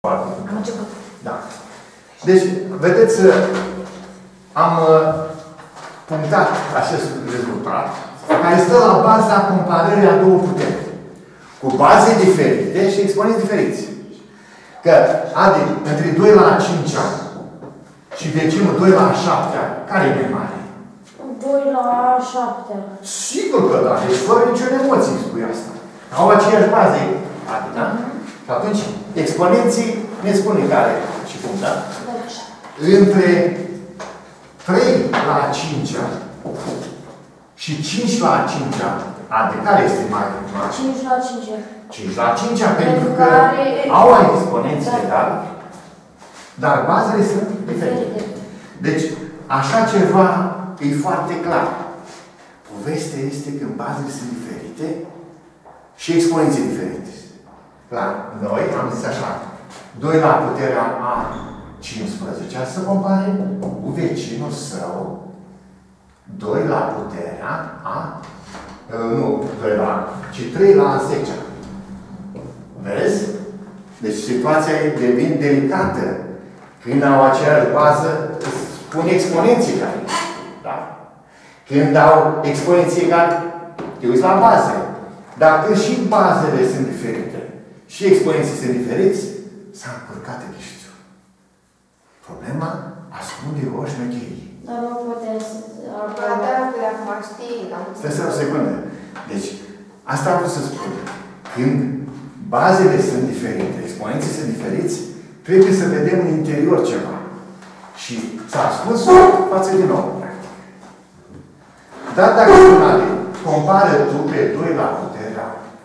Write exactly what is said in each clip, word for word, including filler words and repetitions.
Am început. Da. Deci, vedeți, am punctat acest rezultat, care stă la baza comparării a două puteri. Cu baze diferite și exponenți diferiți. Că, Adi, între doi la cinci ani și vecinul doi la șapte ani, care e mai mare? doi la șapte. Sigur că da, deci fără niciun emoție spui asta. Au aceeași bază, Adi, da? Și atunci, exponenții ne spune care și cum, da? Între trei la cinci ani și cinci la cinci ani, Adi, care este mai mare? cinci la cinci ani. cinci la cinci ani, pentru că care... au exponenții egale, dar bazele sunt diferite. Deci, așa ceva e foarte clar. Povestea este că bazele sunt diferite și exponenții diferite. Clar, noi am zis așa, doi la puterea a cincisprezece să compare cu vecinul său doi la puterea a, nu, doi la, ci trei la zece. Vezi? Deci situația devine delicată. Când au aceeași bază, spun exponenții care. Da? Când au exponenții egale, te uiți la baze. Dacă și bazele sunt diferite și exponenții sunt diferiți, s-a încurcat echiștiul. Problema ascunde o șmecherie. Dar nu putem să... Acum știi. Stai o secundă. Deci, asta am vrut să spun. Când bazele sunt diferite, exponenții sunt diferiți, trebuie să vedem în interior ceva. Și s-a ascuns față de nou, practic. Dar dacă spunale, compară tu pe doi la puterea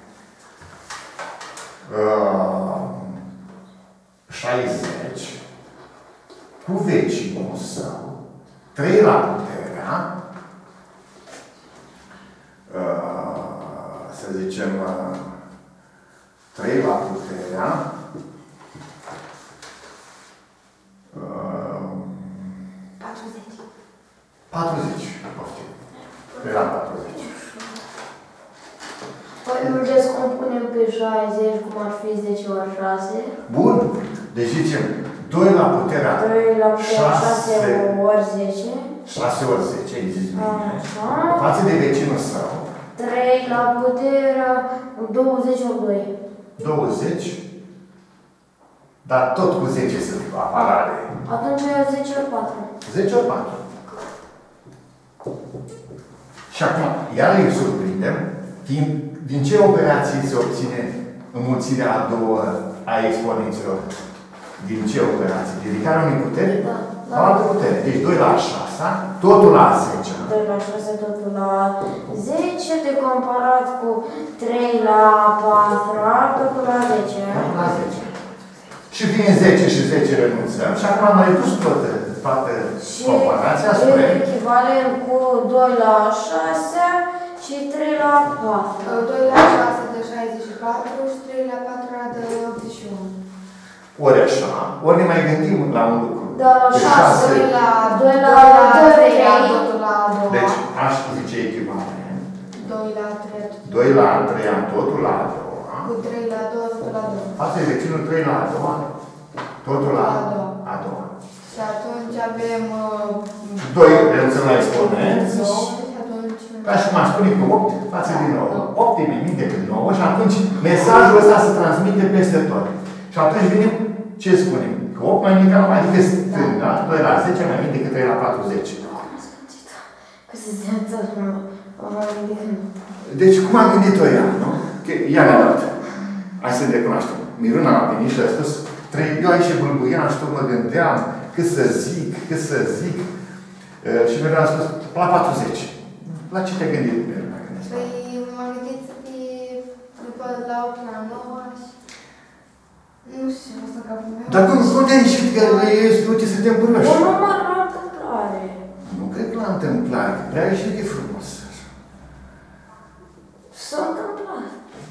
uh, șaizeci cu vecinul său, trei la puterea uh, să zicem uh, trei la puterea uh, patruzeci. patruzeci. Poftim. trei la patruzeci. Păi îl descompunem pe șaizeci, cum ar fi zece ori șase. Bun. Deci zicem doi la puterea trei la puterea șase ori zece. șase ori zece, îi zici bine. Așa. Față de vecinul său. trei la puterea douăzeci ori doi. douăzeci. Dar tot cu zece sunt aparate. Atunci zece ori patru. zece ori patru. Și acum, iar îi surprindem, din, din ce operații se obține înmulțirea a două a exponenților? Din ce operații? Ridicarea unei puteri? Da. La altă putere. Deci doi la șase, totul la zece. doi la șase, totul la zece, de comparat cu trei la patru, totul la zece. Totul la zece. Și vine zece și zece renunțăm. Și acum am mai dus toată, toată comparația spre... Și echivalent cu doi la șase și trei la patru. doi la șase de șaizeci și patru și trei la patru de optzeci și unu. Ori așa, ori ne mai gândim la un lucru. Da, la șase, doi la doi la trei, trei. totul la a doua. Deci, aș zice echivalent. doi la trei. doi la trei, totul la a doua. Cu trei la doi, totul la doi. Asta e vecinul trei la a doua. Totul la a doua. Și atunci avem... doi renunțăm la exponenți. Ca și cum aș spune cu opt față de nouă. opt e mai mic decât nouă și atunci mesajul ăsta se transmite peste tot. Și atunci vine, ce spunem? Că opt mai mic, mai adică stânga, doi la zece mai mic decât trei la patruzeci. Că se zice Deci, cum a gândit-o ea, nu? Că ea ne-a dat. Hai să-l recunoaștem. Miruna a venit și a spus, eu aici și bulbuiam și tot mă gândeam cât să zic, cât să zic. Și Miruna a spus, la patruzeci. La ce te-ai gândit, Miruna? Păi, m-am gândit să fie după la opt la nouă și... Nu știu ce o să capul meu. Dar cum, cum te-ai ieșit că ești, uite, suntem curioși? O număr la întâmplare. Nu cred că la întâmplare, că prea ieșit de frumos. S-a întâmplat.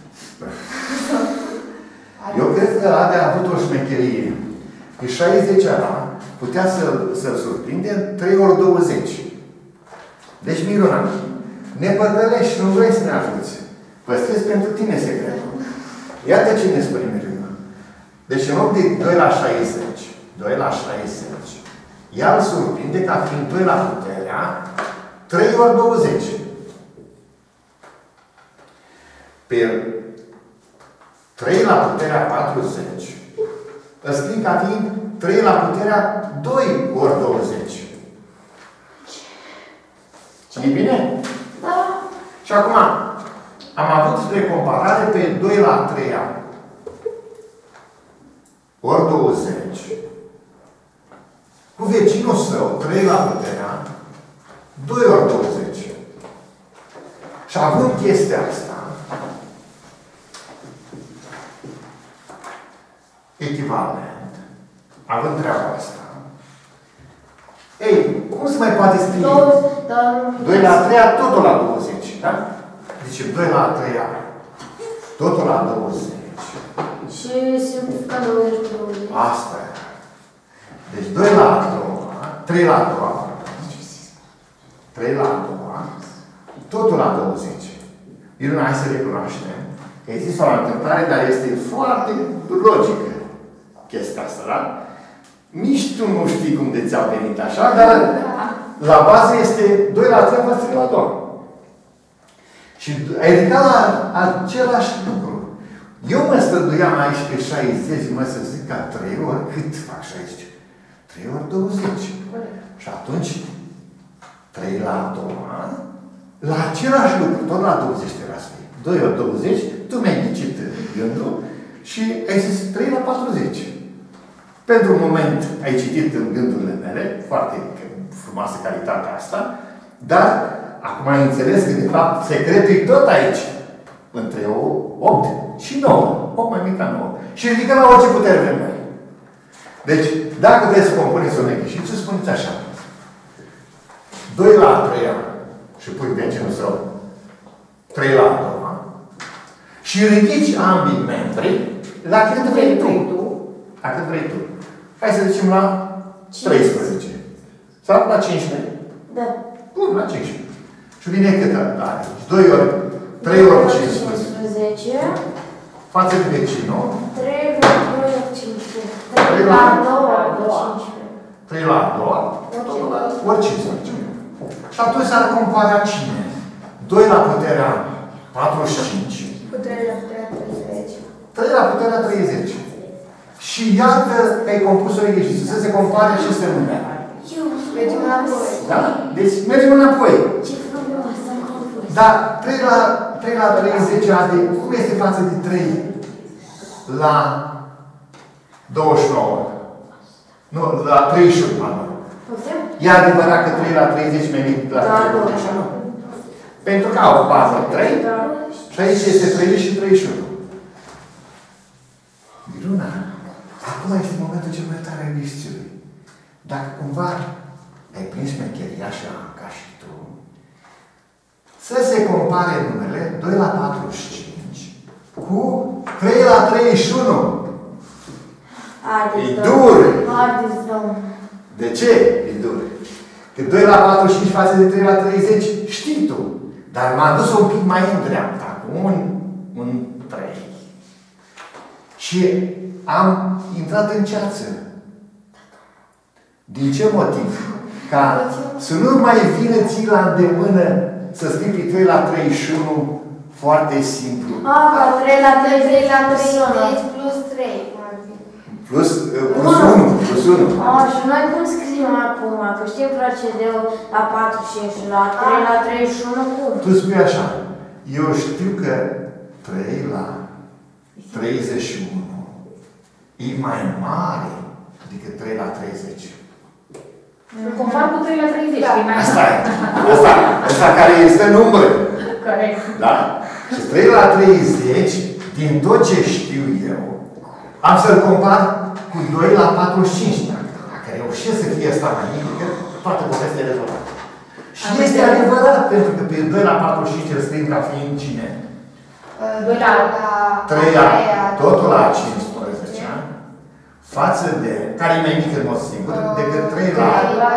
Eu cred că Ade a avut o șmecherie. Că șaizeci ala putea să-l să surprinde în trei ori douăzeci. Deci, Miruna, ne păcălești, nu vrei să ne ajuți. Păstrezi pentru tine secretul. Iată ce ne spune Miruna. Deci în loc de doi la șaizeci, doi la șaizeci, ea îl surprinde ca fiind doi la puterea trei ori douăzeci. Pe trei la puterea patruzeci, îl scrie ca fiind trei la puterea doi ori douăzeci. E bine? Da. Și acum, am avut de comparare pe doi la treia ori douăzeci cu vecinul său, trei la puterea doi ori douăzeci. Și având chestia asta, echivalent, având treaba asta, ei, cum se mai poate scrie? doi la treia, totul la douăzeci, da? Deci doi la treia, totul la douăzeci. Și simplifica douăzeci. Asta e. Deci doi la a doua, trei la a doua, trei la a doua, totul la douăzeci. Irina, hai să recunoaștem că există o întâmplare, dar este foarte logică chestia asta, da? Nici tu nu știi cum de ți-a venit așa, dar la bază este doi la trei față trei la doi. Și ai ridicat la același lucru. Eu mă străduiam aici pe șaizeci, mă să zic ca trei ori, cât fac șaizeci? trei ori douăzeci. Și atunci, trei la a doua, la același lucru, tot la douăzeci te las fi. doi ori douăzeci, tu mi-ai ghicit gândul și ai zis trei la patruzeci. Pentru un moment ai citit în gândurile mele, foarte frumoasă calitatea asta, dar acum ai înțeles că, de fapt, secretul e tot aici. Între opt și nouă. opt mai mic ca nouă. Și ridică la orice putere vrem noi. Deci, dacă vreți să compuneți o neghișit, să spuneți așa. doi la a treia și pui vecinul său trei la a doua și ridici ambii membri la cât vrei tu. La cât vrei tu. Hai să zicem la treisprezece. Sau la cincisprezece? Da. Bun, la cincisprezece. Și vine cât are? doi ori, trei ori cincisprezece. Față de vecinul. trei ori doi ori cincisprezece. trei la a doua ori cincisprezece. trei la a doua ori cincisprezece. Și atunci s-ar compara cine? doi la puterea patruzeci și cinci. Cu trei la puterea treizeci. trei la puterea treizeci. Și iată că ai compus o ieșiță. Să se compare aceste nume. Mergem înapoi. Da? Deci mergem înapoi. Ce frumos am compus. Dar trei la, trei la treizeci, ade, cum este față de trei la douăzeci și nouă? Nu, la treizeci și unu, pardon. E adevărat că trei la treizeci mai mic la treizeci și unu? Pentru că au bază trei, și aici este treizeci și treizeci și unu. Miruna, acum este momentul cel mai tare al lecției. Dacă cumva ai prins mecheria așa ca și tu, să se compare numele doi la patruzeci și cinci cu trei la treizeci și unu. E dur. De ce e dur? Că doi la patruzeci și cinci față de trei la treizeci știi tu. Dar m-am dus un pic mai în dreapta, cu un, un trei. Și am intrat în ceață. Din ce motiv? Ca să nu mai vină ții la îndemână să scrii pe trei la treizeci și unu foarte simplu. Ah, ca trei la treizeci la treizeci plus trei. Plus, plus unu. Plus unu. Ah, și noi cum scriem acum? Că știm procedeul la patruzeci și cinci, la trei la treizeci și unu, cum? Tu spui așa. Eu știu că trei la treizeci și unu e mai mare decât trei la treizeci. Compar cu trei la treizeci. Asta e. Asta, asta care este număr. Corect. Da? Și trei la treizeci, din tot ce știu eu, am să-l compar cu doi la patruzeci și cinci. Dacă reușesc să fie asta mai mic, toată povestea e rezolvată. Și este adevărat, pentru că pe doi la patruzeci și cinci îl scriem ca fiind cine? doi la trei la, totul la cincisprezece, față de, care e mai mic în mod sigur, decât trei la...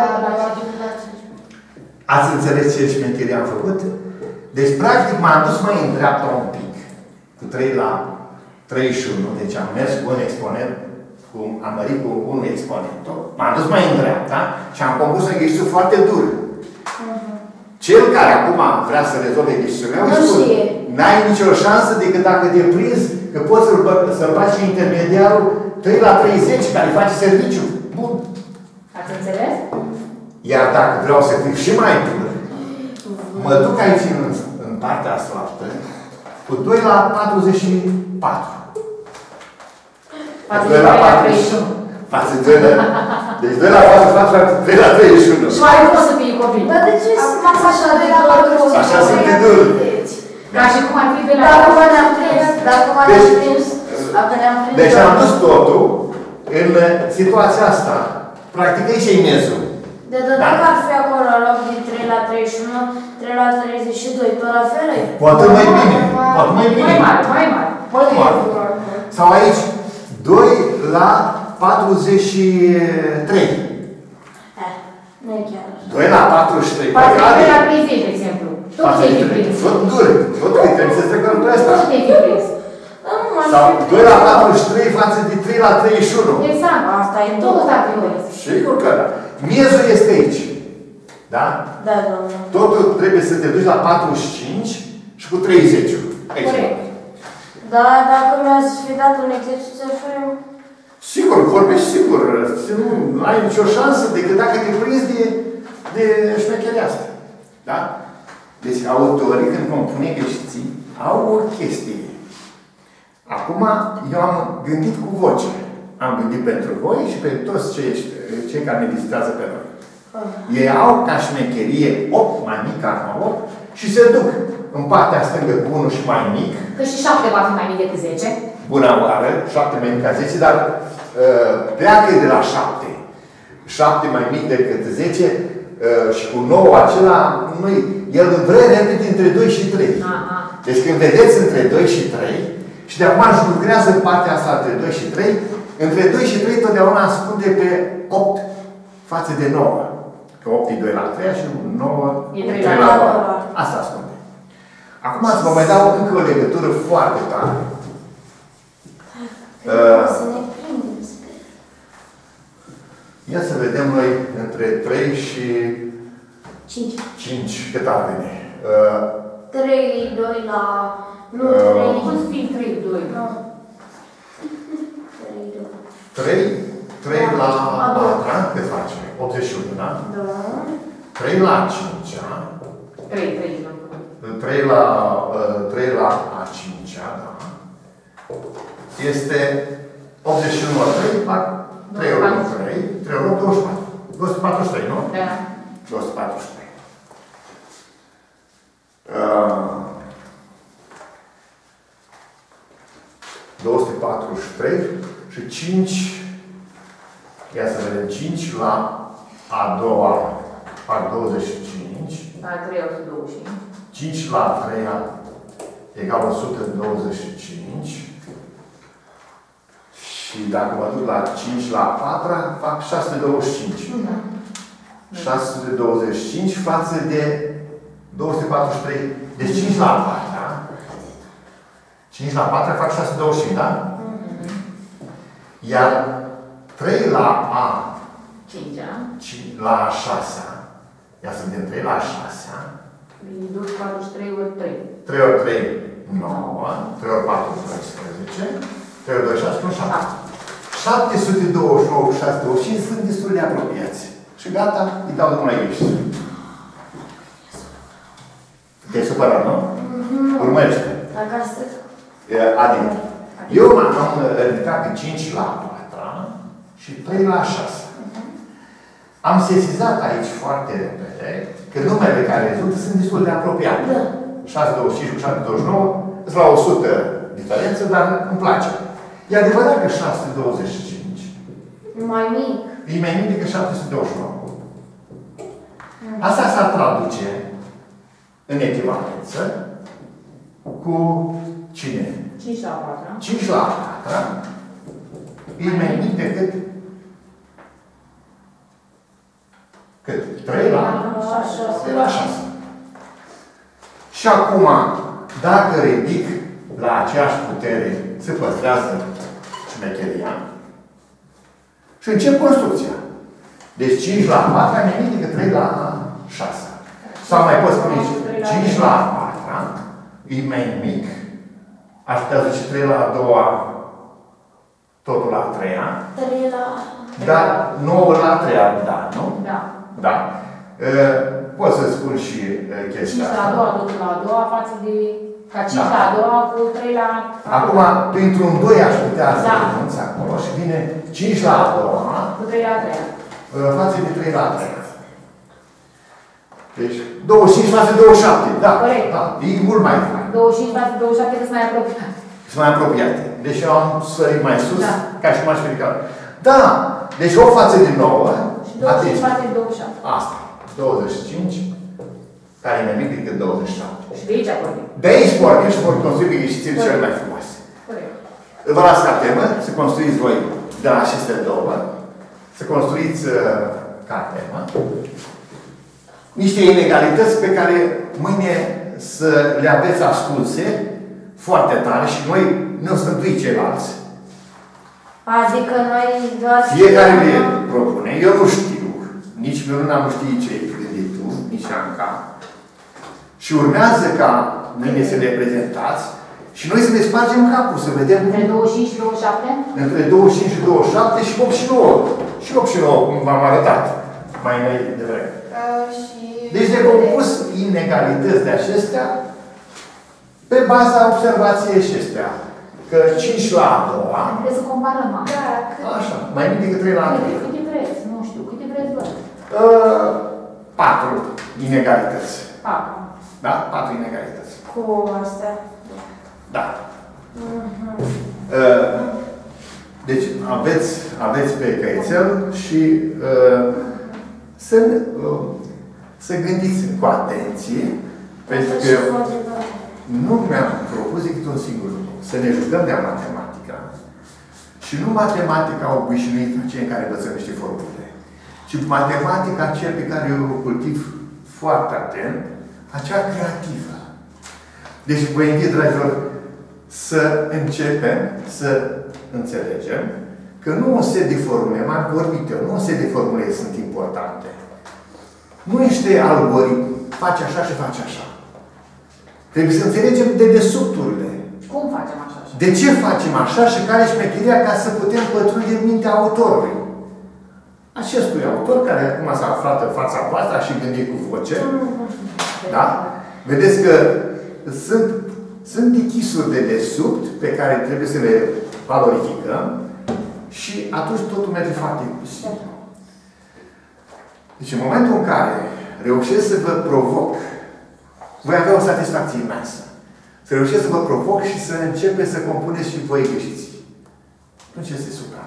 Ați înțeles ce șmecherie am făcut? Deci, practic, m-am dus mai în dreapta un pic. Cu trei la treizeci și unu, deci am mers cu un exponent, cu, am mărit cu un exponent, m-am dus mai în dreapta și am compus un exercițiu foarte dur. Uh-huh. Cel care acum vrea să rezolve exercițiul meu, n-ai nicio șansă decât dacă te prinzi că poți să-l să faci intermediarul trei la treizeci, care face serviciu. Bun. Ați înțeles? Iar dacă vreau să fiu și mai dur, mă duc aici în, în partea asta, cu doi la patruzeci și patru. Față de doi la treizeci și unu. Față de doi la... Deci doi la patruzeci și patru la trei la treizeci și unu. Și mai cum o să fie copii? Dar de ce sunteți așa de dur? Așa sunt de dur. Ca și cum ar fi de la... Dacă mă ne-am prins, dacă mă ne-am prins, dacă ne-am prins... Deci am dus totul în situația asta. Practic aici e mezul. De dacă ar fi acolo în loc din trei la treizeci și unu, trei la treizeci și doi, tot la fel e? Poate mai bine. Poate mai bine. Mai mare, mai mare. Mai mare. Sau aici, doi la patruzeci și trei. Eh, nu e chiar așa. doi la patruzeci și trei. Față de doi la treizeci, de exemplu. Tot te-ai fi prins. Tot dur. Tot trebuie să trecăm pe ăsta. Tot te-ai fi prins. Sau doi la patruzeci și trei față de trei la treizeci și unu. Exact. Asta e tot tot. ar fi prins. Sigur că da. Miezul este aici. Da? Da, domnule. Totul trebuie să te duci la patruzeci și cinci și cu treizeci. Corect. Da, dacă mi-ați fi dat un exercițiu frem... Sigur, vorbești sigur. Nu ai nicio șansă decât dacă te prinzi de, de șmecherea asta. Da? Deci autorii, când compun exerciții, au o chestie. Acum, eu am gândit cu voce. Am gândit pentru voi și pentru toți cei, cei care ne vizitează pe noi. Ei au ca șmecherie opt mai mic, ca opt, și se duc în partea stângă cu unul și mai mic. Că și șapte va fi mai mic decât zece. Bună oară, șapte mai mic ca zece, dar uh, pleacă de la șapte. șapte mai mic decât zece uh, și cu nouă acela, nu el vrea repede între doi și trei. Aha. Deci când vedeți între doi și trei, și de acum își lucrează partea asta între doi și trei, între doi și trei totdeauna ascunde pe opt față de nouă. Că opt e doi la trei și nouă e trei la nouă. Asta ascunde. Acum vă mai dau încă o legătură foarte tare. Uh, Să ne prindem, sper. Ia să vedem noi între trei și cinci. cinci cât ar veni. Uh, trei, doi la... Nu, Uh, trei... Cum să fie trei, doi? Nu. trei, doi. trei, trei Da. la A doua. patra, cât face? optzeci și unu, da? Da. trei la cinci, trei, trei. trei la, trei la a cincea, da? Este optzeci și unu la trei, fac trei ori trei, trei ori douăzeci și patru. două sute patruzeci și trei, nu? Da. două sute patruzeci și trei. Uh, două sute patruzeci și trei și cinci, ia să vedem, cinci la a doua, fac douăzeci și cinci. La trei, o sută douăzeci și cinci. cinci la a treia egal o sută douăzeci și cinci. Și dacă mă duc la cinci la a patra, fac șase sute douăzeci și cinci. Da. șase sute douăzeci și cinci față de două sute patruzeci și trei. Deci cinci la a patra. cinci la a patra fac șase sute douăzeci și cinci, da? Mm-hmm. Iar trei la a cinci, la a șasea. Ia să vedem, trei la a șasea. douăzeci și patruzeci și trei ori trei. trei ori trei, nouă. trei ori patru, doisprezece. trei ori doi, șase, șapte. șapte sute douăzeci și nouă cu șase sute douăzeci și cinci sunt destul de apropiați. Și gata, îi dau numai aici. Te-ai supărat, nu? Urmărește. Acasă. Adică, eu m-am ridicat pe cinci la patra și trei la șase. Am sesizat aici foarte repede că numele care rezultă sunt destul de apropiate. Da. șase sute douăzeci și cinci cu șase sute douăzeci și nouă sunt la o sută diferență, dar îmi place. E adevărat că șase sute douăzeci și cinci Mai mic. e mai mic decât șapte sute douăzeci și nouă. Asta s-ar traduce în echivalență cu cine? cinci la patru. cinci la patra e mai mic decât cât? trei la trei la șase. Și acum, dacă ridic la aceeași putere se păstrează șmecheria și încep construcția. Deci cinci la patru e mai mic decât trei la șase. Sau mai poți spune aici, cinci la patru e mai mic. Aș putea zice trei la a doua, totul la a treia. trei la... Dar nouă la a treia, da, nu? Da. Da. Uh, pot să spun și uh, chestia cinci la a asta. doua, totul la a doua, față de... Ca cinci Da. la a doua cu trei la... Acum, printr-un doi aș putea să Da. renunț acolo și vine cinci la a doua Cu trei la a treia. uh, față de trei la a treia. Deci, douăzeci și cinci față de douăzeci și șapte. Da, Corect. da, e mult mai fain. douăzeci și cinci față de douăzeci și șapte sunt mai apropiate. Sunt mai apropiate. Deci eu am sărit mai sus, Da. ca și m-aș ridica. Da, deci opt față de nouă. Și douăzeci și cinci atenție. față de douăzeci și șapte. Asta. douăzeci și cinci, care e mai mic decât douăzeci și șapte. Și de aici vorbim. De aici pornim și vor construi ieșițiri cele mai frumoase. Corect. Vă las ca temă să construiți voi de la aceste două, să construiți uh, ca temă niște inegalități pe care mâine să le aveți ascunse foarte tare și noi ne-o stântui ceilalți. Adică noi doar... Fiecare le propune. Eu nu știu. Nici Miruna nu știe ce-i gândit tu, nici Anca. Și urmează ca mâine să le prezentați și noi să ne spargem capul, să vedem Între douăzeci și cinci și douăzeci și șapte? între douăzeci și cinci și douăzeci și șapte și opt și nouă. Și opt și nouă, cum v-am arătat mai înainte de vreme. Uh, și... Deci de compus inegalități de acestea pe baza observației acestea. Că cinci la a doua, Trebuie să comparăm. mă. Da, cât... așa, mai mic decât trei la a Câte, treia. câte vreți? Nu știu. Câte vreți, bă? Uh, patru inegalități. Patru. Da? Patru inegalități. Cu astea. Da. Mhm. Uh, deci aveți, aveți pe căițel și uh, să, uh, să gândiți cu atenție, pentru că nu mi-am propus decât un singur lucru. Să ne jucăm de matematica. Și nu matematica obișnuită, cei care învățăm niște formule, ci matematica cel pe care eu o cultiv foarte atent, acea creativă. Deci vă invit, dragilor, să începem să înțelegem că nu un set de formule, m-am vorbit eu, nu un set de formule sunt importante. Nu niște algoritmi, faci așa și faci așa. Trebuie să înțelegem dedesubturile. Cum facem așa? De ce facem așa și care e șmecheria ca să putem pătrunde mintea autorului? Acestui autor care acum s-a aflat în fața voastră și gândit cu voce. Da? Vedeți că sunt, sunt tichisuri de desubt pe care trebuie să le valorificăm și atunci totul merge foarte simplu. Deci în momentul în care reușesc să vă provoc, voi avea o satisfacție imensă. Să reușesc să vă provoc și să începeți să compuneți și voi greșiți. Atunci este super.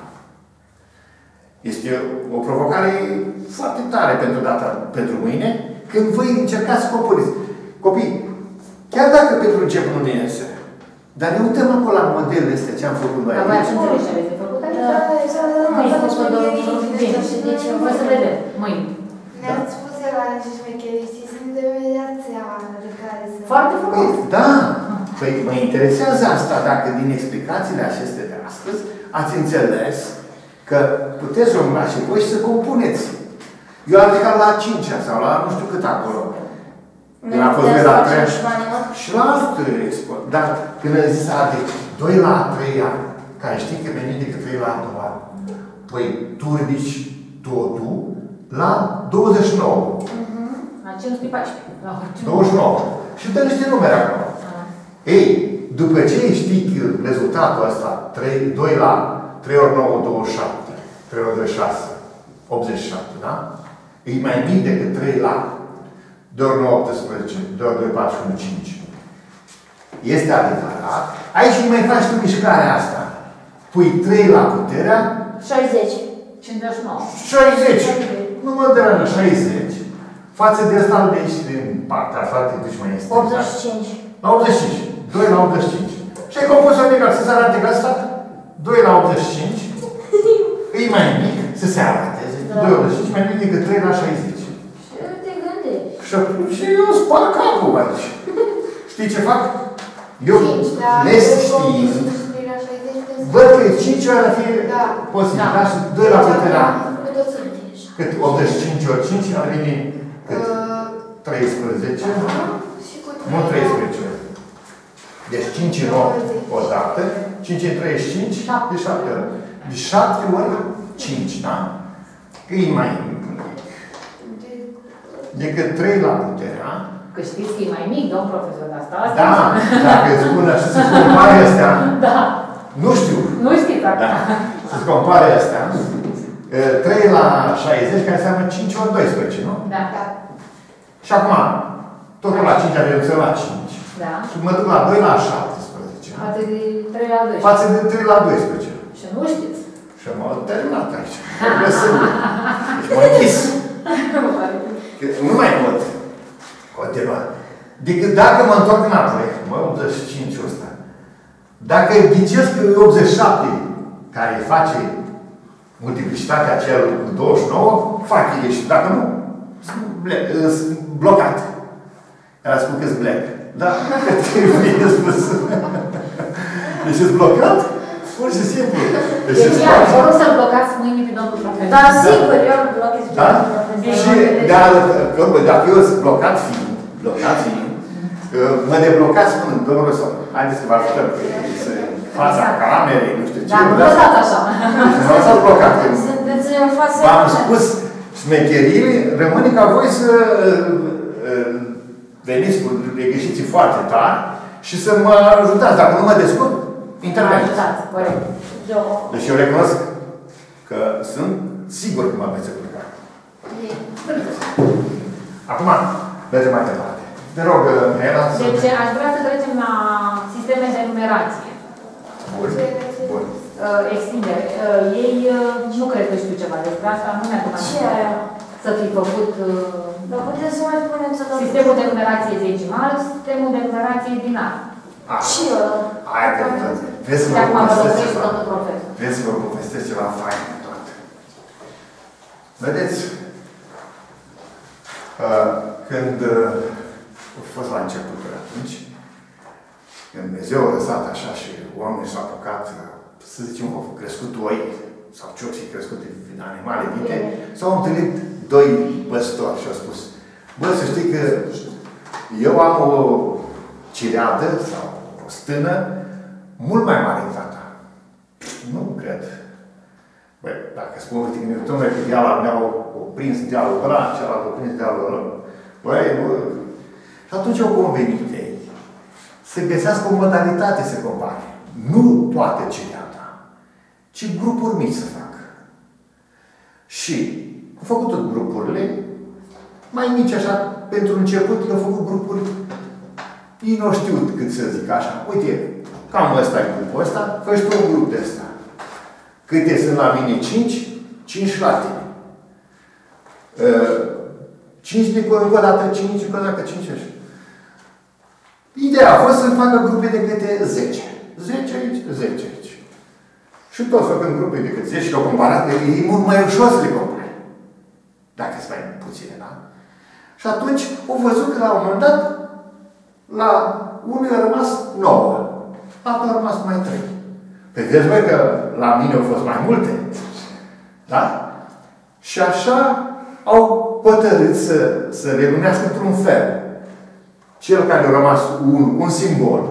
Este o provocare foarte tare pentru data, pentru mâine, când voi încercați să compuneți. Copii, chiar dacă pentru început nu ne iese, dar ne uităm acolo la modelele astea ce am făcut noi Dar voi aici. ați înțeles ce aveți de făcut? Da, Mâine, bine, și de ce? Vreau să vedem. Mâine. Ne-ați spus de la niște șmecherii, știi, să ne dăm imediat seama de care să... Foarte Păi, frumos. da! Păi mă interesează asta dacă din explicațiile acestea de astăzi ați înțeles că puteți româna și voi și să compuneți. Eu am plecat la a cincea sau la nu știu cât acolo. Când am fost de la trei și la altă expo. Dar când am zis, a, deci doi la a treia, care știi că veni decât trei la a doua, păi tu ridici totul la douăzeci și nouă. La cinci sute paisprezece. La orice. douăzeci și nouă. Și dă niște numere acolo. Ei, după ce știi rezultatul ăsta, trei, doi la trei ori nouă, douăzeci și șapte, trei ori doi, șase, optzeci și șapte, da? E mai mic decât trei la doi ori nouă, optsprezece, doi ori doi, patruzeci și unu, cinci. Este adevărat. Aici nu mai faci tu mișcarea asta. Pui trei la puterea șaizeci. cincizeci și nouă. șaizeci. Nu mă deranjă, șaizeci. Față de asta de aici, din partea asta, te duci mai este. optzeci și cinci. La optzeci și cinci. doi la optzeci și cinci. Și ai compus o egal, să se arate că asta doi la optzeci și cinci e mai mic, să se arate. doi la optzeci și cinci mai mic decât trei la șaizeci. Și te gândești. Și atunci eu spar capul aici. Știi ce fac? Eu, cinci, da, les știind, Văd că cinci ori ar fi Da. posibil, Da. da? Și doi la puterea. Tot Cât? optzeci și cinci ori cinci ar veni cât? Uh, treisprezece. și cu Nu treisprezece ori. Deci cinci în opt odată, cinci în treizeci și cinci, de șapte ori. De șapte ori cinci, da? Că e mai mic decât trei la puterea. Că știți că e mai mic, domn profesor, dar asta asta. Da, dacă îți spun așa, să-ți compare astea, Da. nu știu. Nu știți asta. Da. Să-ți compare astea, trei la șaizeci, care înseamnă cinci ori doisprezece, nu? Da. Da. Și acum, totul la cinci avem să la cinci. Da. Și mă duc la doi la șaptesprezece. Față de trei la doi. Față de trei la doisprezece. Și nu știți. Și m-au terminat aici. Trebuie să... Deci m-am închis. Că nu mai pot continua. Decât dacă mă întorc înapoi, mă, optzeci și cinci ăsta. Dacă ghicesc că e optzeci și șapte care face multiplicitatea aceea cu douăzeci și nouă, fac ieși. Dacă nu, sunt blocat. Era spus că-s black. Da? Cred că e bine spus. Deci ești blocat? Pur și simplu. Deci Deci, ești iar, vă blocat. rog să-l blocați mâine pe domnul profesor. Da, sigur, eu îl blochez. Da? profesor. Și de că, bă, dacă eu sunt blocat fiind, blocat fiind, mă deblocați spunând, domnul profesor, haideți să vă ajutăm să fața camerei, nu știu ce. Da, nu lăsați așa. Deci nu s-ați blocat. Sunteți în față. V-am spus, șmecheriile, rămâne ca voi să uh, veniți cu greșiții foarte tari și să mă ajutați. Dacă nu mă descurc, interveniți. Ajutați, corect. Deci eu recunosc că sunt sigur că mă veți descurca. Acum, mergem mai departe. Te rog, Nela, să... Deci, aș vrea să trecem la sisteme de numerație. Bun. Bun. Uh, extindere. Uh, ei, uh, nu cred că știu ceva despre asta, nu mi-a dat Ce e aia? să fi făcut uh, Dar puteți să mai spuneți o dată? sistemul de numerație decimal, sistemul de numerație binar. A, Și ăla. aia că vreți să De vă acum vă povestesc locuiesc, ceva. domnul profesor. Vreți să vă povestesc ceva fain de tot. Vedeți? Uh, când uh, a fost la începutul atunci, când Dumnezeu a lăsat așa și oamenii s-au apucat, să zicem, au crescut oi, sau ce-o fi crescut din animale vite, s-au întâlnit doi păstori și au spus, bă, să știi că eu am o cireadă sau o stână mult mai mare decât tata. Nu cred. Băi, dacă spun, uite, domnule, că deala mi-au prins dealul ăla, celălalt a prins dealul ăla, băi, bă. Și atunci au convenit ei să găsească o modalitate să compare. Nu toată cireada, ci grupuri mici să facă. Și au făcut tot grupurile, mai mici așa, pentru început, au făcut grupuri, ei nu știu cât să zic așa. Uite, cam ăsta e grupul ăsta, fă și tu un grup de ăsta. Câte sunt la mine? cinci? cinci la tine. Uh, cinci de încă o dată, cinci, încă o dată, cinci așa. Ideea a fost să facă grupe de câte zece. zece aici, zece aici. Și toți făcând grupe de câte zece și le-au comparat, e mult mai ușor să le compare. Dacă sunt mai puține, da? Și atunci au văzut că la un moment dat, la unul a rămas nouă. Altul a rămas mai trei. Păi vezi, băi, că la mine au fost mai multe. Da? Și așa au hotărât să, să reunească într-un fel. Cel care a rămas un, un simbol.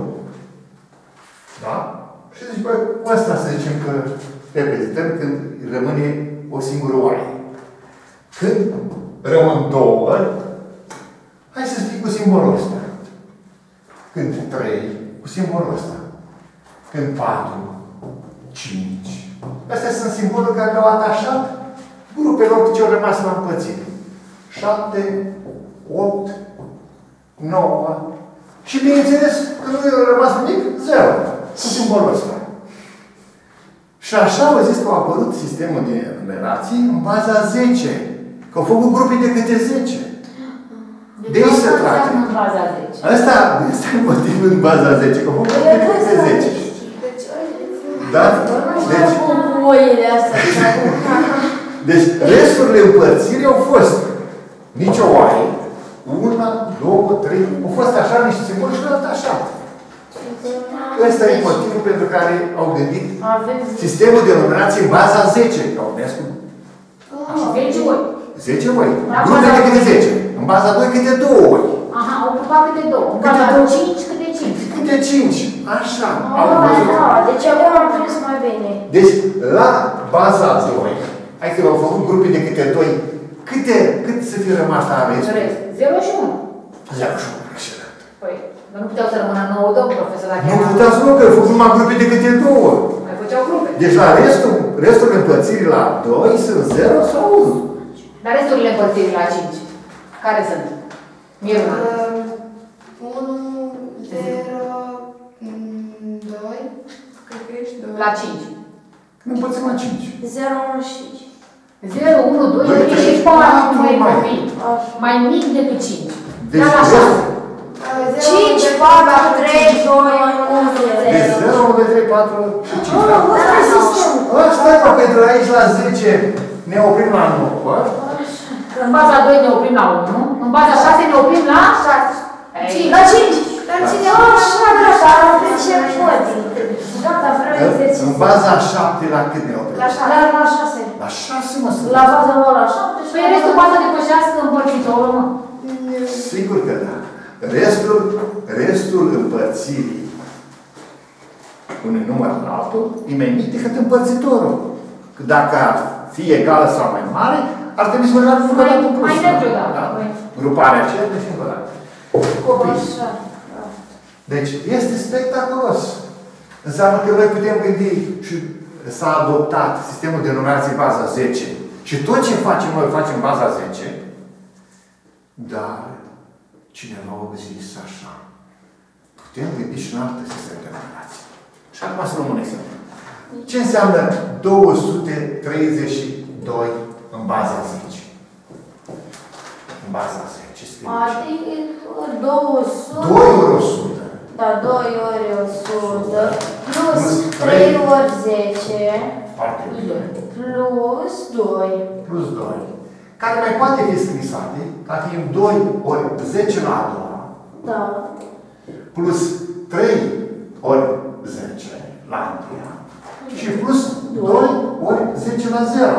Da? Și zici, băi, ăsta să zicem că reprezentăm când rămâne o singură oaie. Când rămân două, hai să zic cu simbolul ăsta. Când trei, cu simbolul ăsta. Când patru, cinci. Astea sunt simboluri care le-au atașat grupelor ce au rămas la împățire. șapte, opt, nouă. Și bineînțeles că nu i-a rămas nimic, zero. Cu simbolul ăsta. Și așa au zis că au apărut sistemul de numerații în baza zece. Că au făcut grupe de câte zece. De aici se trage. În baza zece. Asta este motivul în baza zece. Că au făcut grupe de câte zece. Da? Deci, oile astea. deci resturile împărțirii au fost nicio oaie, una, două, trei, au fost așa niște simboli și le-au atașat. Ăsta e motivul pentru care au gândit Avem sistemul de numerație în baza zece, ca UNESCO. zece ori. zece ori. La Grupe baza de câte zece. În baza doi câte două ori. Aha, ocupat câte două. În Câte baza două? cinci, câte cinci. Câte cinci. Așa. Au Ah, văzut. da, deci acum am prins mai bine. Deci, la baza doi, hai că au făcut grupe de câte doi, câte, cât să fie rămas la restul? Rest. zero și unu. zero și unu, excelent. Păi, dar nu puteau să rămână nouă, domn profesor, dacă Nu era- puteați să nu, că au făcut numai grupe de câte două. mai făceau grupe. Deci la restul, restul împărțirii la doi sunt zero sau unu. Dar resturile împărțirii la cinci, care sunt? Miruna. unu, zero, doi, cred că ești doi. La cinci. Împărțim la cinci. zero, unu și zero, unu, doi, Doi, trei trei, și patru, patru, mai mai. copii. așa. Mai mic decât cinci. Deci Dar la șase. cinci, patru, trei, doi, unu, Deci zero. zero, unu, doi, trei, patru, cinci. Oh, ăsta e sistemul. Asta e, mă, pentru aici la zece ne oprim la nouă. În baza doi ne oprim la unu, în baza șase ne oprim la șase. Ei, La cinci. Dar cine Oh, așa, gata, am început. Gata, vreau În exercițiu. baza șapte la cât ne oprim? La șase. La, la șase. La șase, mă, sunt. La baza nouă, la șapte și păi restul poate să depășească împărțitorul, mă. Sigur că da. Restul, restul împărțirii unui număr în altul e mai mic decât împărțitorul. Că dacă ar fi egală sau mai mare, ar trebui să mergem încă o dată în plus. Mai merge o dată, Da. păi. Gruparea aceea, deci încă o dată. Copii. Așa. Deci este spectaculos. Înseamnă că noi putem gândi și s-a adoptat sistemul de numerație baza zece și tot ce facem noi facem baza zece, dar cineva a zis așa. Putem gândi și în altă sistem de numerație. Și acum să luăm un exemplu. Ce înseamnă două sute treizeci și doi în baza zece? În baza zece scrie așa. Adică două sute. doi ori o sută. Da, doi ori o sută. Plus Plus trei trei. ori zece. Foarte bine. Plus doi. Plus doi. Care mai poate fi scris adică, dacă e doi ori zece la a doua, Da. plus trei ori zece la a întâia, și plus doi ori zece la zero.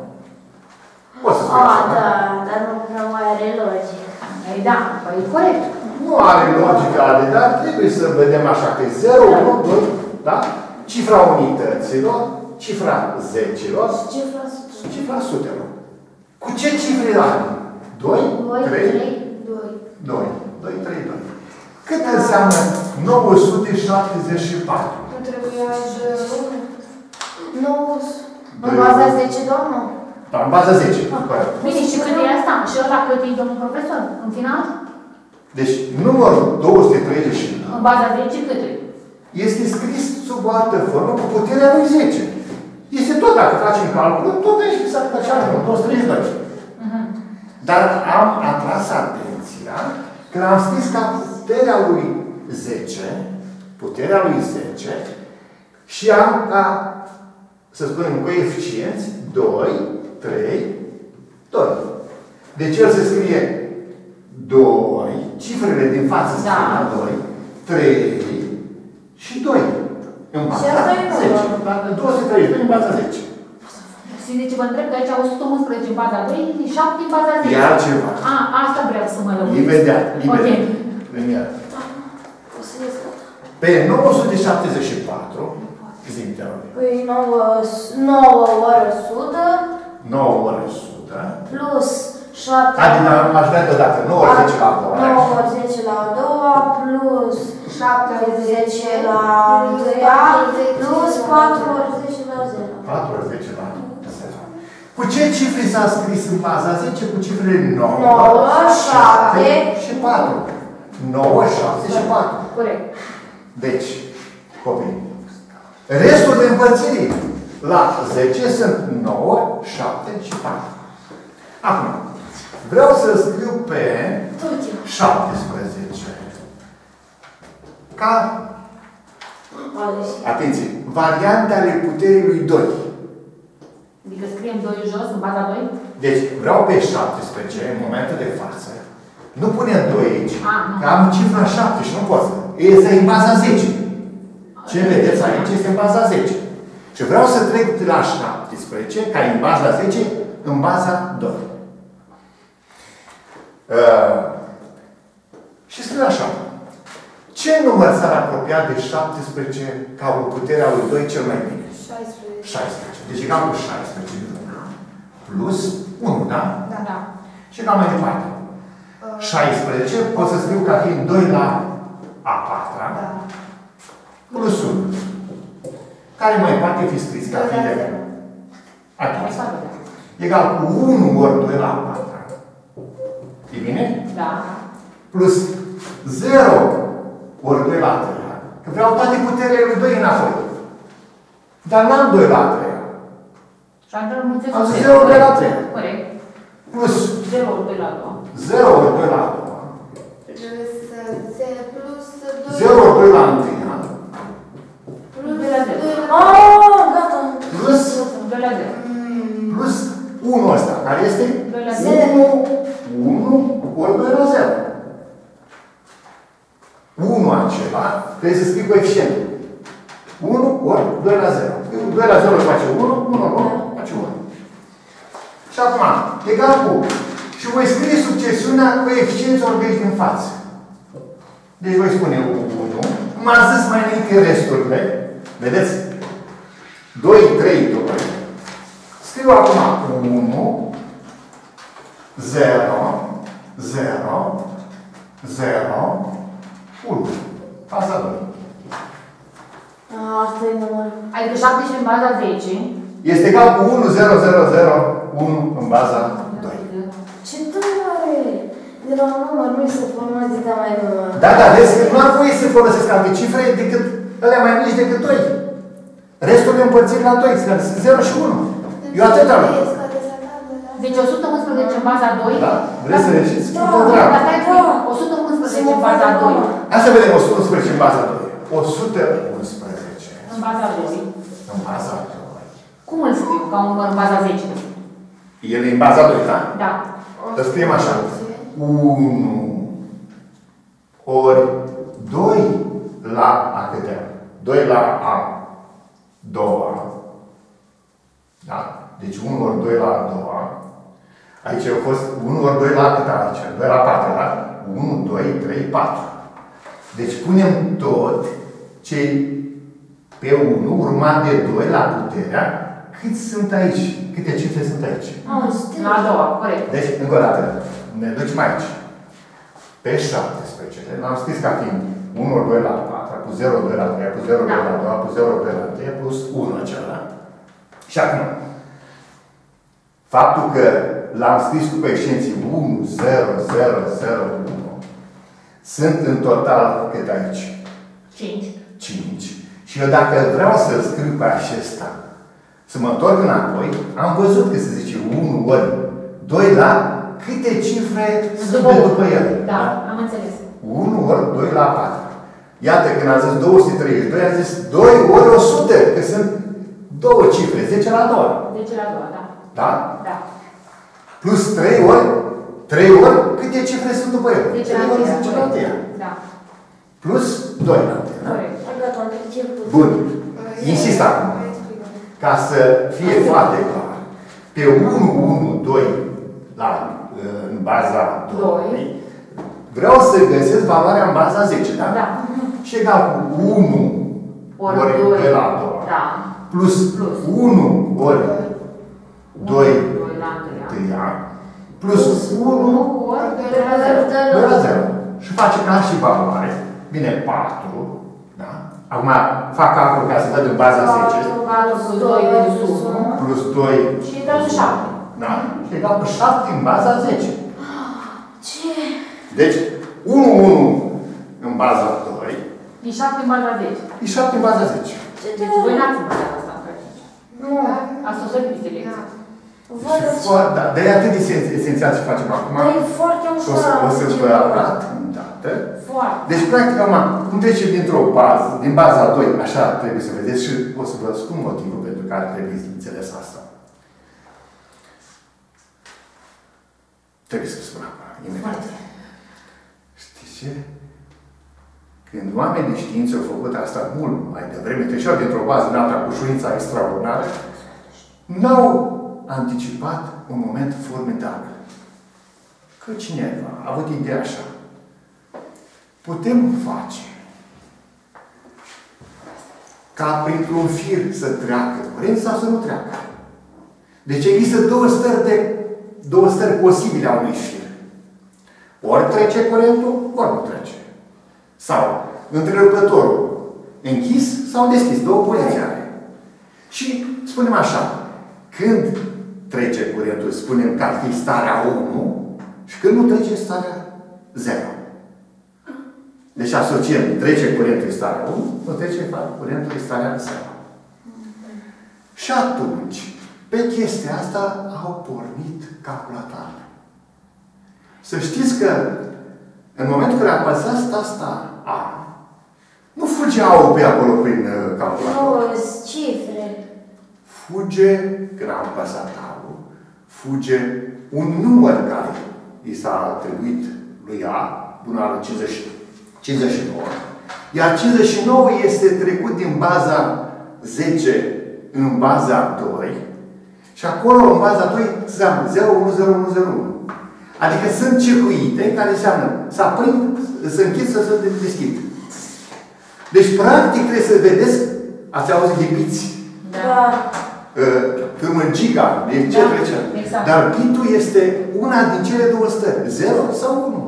Poți să spui A, așa, da, dar nu prea mai are logică. Ei, da, păi e corect. Nu are logică, ale, dar trebuie să vedem așa că e zero, unu, doi, da? Cifra unităților, cifra zecilor, Cifra sută. și cifra sutelor. Cu ce cifre are? doi, doi, trei, trei, doi. doi. doi, trei, doi. Cât înseamnă nouă sute șaptezeci și patru? Nu trebuia să unu. nouă. În Doi. baza zece, doamnă? Da, în baza zece. Corect. Bine, și cât e asta? Și ăla cât e, domnul profesor? În final? Deci, numărul două sute treizeci și doi În baza zece cât e? este scris sub o altă formă cu puterea lui zece. Este tot, dacă facem calculul, tot aici s-ar face două sute treizeci și doi. Mhm. Dar am atras atenția că am scris ca puterea lui zece, puterea lui zece, și am ca, să spunem, coeficienți doi, trei, doi. Deci el se scrie doi, cifrele din față se Da. scrie la doi, trei și doi. În Și asta baza e zece. numărul. Da, două sute treizeci și doi în baza zece. Și zice, vă întreb că aici o sută unsprezece în baza doi, șapte în baza zece. E altceva. A, asta vreau să mă lămuriți. Imediat, imediat. Ok. Imediat. O să ies gata. Pe nouă sute șaptezeci și patru, zi-mi te rog, Păi nouă, nouă ori o sută nouă ori o sută, plus șapte. adică aș vrea deodată, nouă ori zece la a doua, nouă ori zece la a doua plus șapte ori zece la a întâia plus patru ori zece la zero. patru ori zece la zero. Cu ce cifre s-a scris în baza zece? Cu cifrele nouă, nouă, șapte și patru. nouă, șapte și patru. Corect. Deci, copii, restul de împărțiri la zece sunt nouă, șapte și patru. Acum, vreau să scriu pe Tot eu. șaptesprezece ca, atenție, variante ale puterii lui doi. Adică scriem doi jos în baza doi? Deci, vreau pe șaptesprezece, în momentul de față, nu punem doi aici, A, nu. că am cifra șapte și nu pot să este în baza zece. Ce vedeți aici este în baza zece. Și vreau să trec de la șaptesprezece, ca în baza zece, în baza doi. Uh, și scriu așa. Ce număr s-ar apropia de șaptesprezece ca o putere a lui doi cel mai bine? șaisprezece. șaisprezece. Deci egal cu șaisprezece. Plus unu, da? Da. Da. Și egal mai departe. șaisprezece pot să scriu ca fiind doi la a patra. Da. Plus unu. Care mai poate fi scris ca fiind egal? Aici. Egal cu unu ori doi la a patra. E bine? Da. Plus zero ori doi la a treia. Că vreau toate puterile lui doi înapoi. Dar n-am doi la a treia. Și atunci rămânțesc Am zero ori doi la a treia. Corect. Plus zero ori doi la a doua. zero ori doi la a doua. Trebuie să se plus doi. zero ori doi la a întâia. Plus doi la zero. doi la Aaa, gata. Plus, doi la zero. plus unu ăsta, care este doi la zero. unu, unu ori doi la zero. unu acela, trebuie să scrii coeficientul. unu ori doi la zero. doi la zero face unu, unu ori face unu. Și acum, egal cu. Și voi scrie succesiunea coeficienților de aici din față. Deci voi spune unu. M-a zis mai înainte resturile. Vedeți? doi, trei, doi. Scriu acum unu, zero, zero, zero, unu. Asta doi. Asta e numărul. Adică șaptesprezece în baza zece. Este egal cu unu, zero, zero, zero, unu în baza doi. Ce tare! De la un număr nu se formează atâta mai număr. Da, da, vezi că nu ar trebui să folosesc alte cifre decât alea mai mici decât doi. Restul le împărțim la doi, sunt zero și unu. Eu atât am. Deci o sută unsprezece în baza doi. Da? Vreți să ieșiți? Da. Cu drag. Dar stai puțin. o sută unsprezece în baza doi. Hai să vedem o sută unsprezece în baza doi. o sută unsprezece În baza doi. în baza doi. Cum îl scriu? Ca un număr în baza zece. El e în baza doi, da? Da. Îl scriem așa. unu ori doi la a câtea? doi la a doua. Da? Deci unu ori doi la a doua. Aici a fost unu ori doi la cât aici? doi la patru, da? unu, doi, trei, patru. Deci punem tot cei pe unu urmat de doi la puterea. Cât sunt aici? Câte cifre sunt aici? La a doua, corect. Deci, încă o dată, ne ducem aici. Pe șaptesprezece, l-am scris ca fiind unu ori doi la patru, cu zero ori doi la trei, cu zero ori doi la doi, cu zero ori doi la trei, plus unu acela. Și acum, faptul că l-am scris cu coeficienții unu, zero, zero, zero, unu, sunt în total cât aici? cinci. cinci. Și eu dacă vreau să scriu pe acesta, să mă întorc înapoi, am văzut că se zice unu ori doi la câte cifre sunt de după el. Da, am înțeles. unu ori doi la patru. Iată, când am zis două sute treizeci și doi, am zis doi ori o sută, că sunt două cifre, zece la doi. zece la doi, da. Da? Da. Plus trei ori, trei ori, câte cifre sunt după el? zece la trei ori zece la întâia. întâia. Da. Plus doi la întâia. Da? Corect. Gata, am început. Bun. Insist acum. Ca să fie foarte clar. Pe unu, unu, doi la, în baza doi, vreau să găsesc valoarea în baza zece, da? Da. Și egal cu unu Ori ori doi. doi la doi. Da. Plus, Plus. unu ori doi doi la întâia. întâia. Plus unu ori doi la zero. doi la zero. Și face ca și valoare. Bine, patru. Da? Acum fac calcul ca să văd în baza zece. patru plus doi plus unu. Plus doi. Și dau șapte. Da? Și egal cu șapte în baza zece. Ce? Deci, unu, unu în baza doi. E șapte în baza zece. E șapte în baza zece. Deci voi n-ați învățat asta în practică. Nu. Ați o să fiți lecție. Văd Și ce- foarte, da, de atât de esenț- esențial ce facem acum. Dar e foarte Și o ușor. să, o să ce vă nu. arăt îndată. Foarte. Deci, practic, acum, cum trecem dintr-o bază, din baza doi, așa trebuie să vedeți și o să vă spun motivul pentru care trebuie să înțeles asta. Trebuie să spun acum, imediat. Știți ce? Când oamenii de știință au făcut asta mult mai devreme, treceau dintr-o bază în alta cu șuința extraordinară, n-au anticipat un moment formidabil. Că cineva a avut ideea așa. Putem face ca printr-un fir să treacă curent sau să nu treacă. Deci există două stări, de, două stări posibile a unui fir. Ori trece curentul, ori nu trece. Sau întrerupătorul închis sau deschis. Două poziții are. Și spunem așa, când trece curentul, spunem că ar fi starea unu și când nu trece starea zero. Deci asociem, trece curentul în starea unu, nu trece curentul în starea zero. Și atunci, pe chestia asta au pornit calculatoarele. Să știți că în momentul când apăsați asta A, nu fuge A-ul pe acolo prin uh, calculator. Nu, sunt cifre. Fuge, când am apăsat A-ul, fuge un număr care i s-a atribuit lui A, bună cincizeci și nouă. Iar cincizeci și nouă este trecut din baza zece în baza doi. Și acolo, în baza doi, înseamnă zero unu zero unu zero unu. Adică sunt circuite care înseamnă să aprind, să închid, să se deschid. Deci, practic, trebuie să vedeți, ați auzit de biți. Da. Cârmăgiga, de ce da, trece. exact. Dar bitul este una din cele două stări. zero sau unu.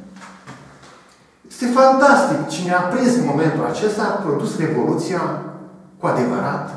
Este fantastic. Cine a prins în momentul acesta a produs revoluția cu adevărat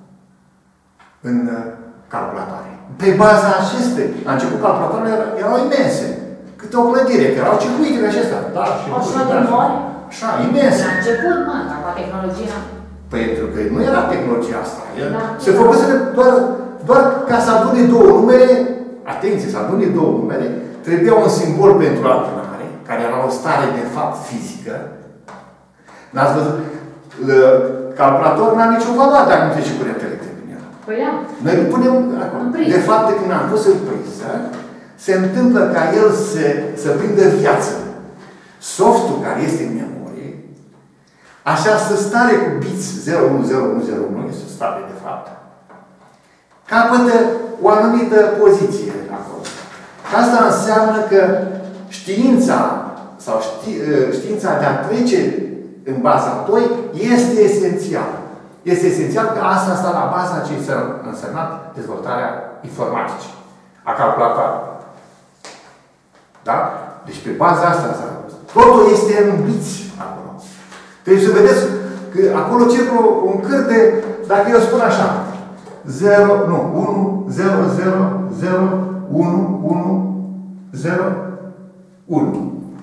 în calculatoare. Pe baza acestei, la început calculatoarele erau imense. Câte o clădire, că erau circuitele acestea. Da, și Așa de mari? Așa, imense. La început, mă, dar cu tehnologia... Pentru că nu era tehnologia asta. Da. Se făcuse doar, doar ca să adune două numere, atenție, să adune două numere, trebuia un simbol pentru adunare, care era o stare de fapt fizică. N-ați văzut? Calculatorul n-a nicio valoare dacă nu trece curent electric în el. Păi da. Noi îl punem acolo. De fapt, când am pus în priză, se întâmplă ca el să, să prindă viață. Softul care este în memorie, această stare cu bits zero unu zero unu zero unu, este o stare de fapt, capătă o anumită poziție acolo. Asta înseamnă că știința sau ști, știința de a trece în baza doi este esențial. Este esențial că asta asta la baza ce s-a însemnat dezvoltarea informaticii, a calculatoarelor. Da? Deci pe baza asta, totul este în biți acolo. Trebuie să vedeți că acolo circulă un câr de, dacă eu spun așa, zero, nu, unu, zero, zero, zero, unu, unu, zero, unu.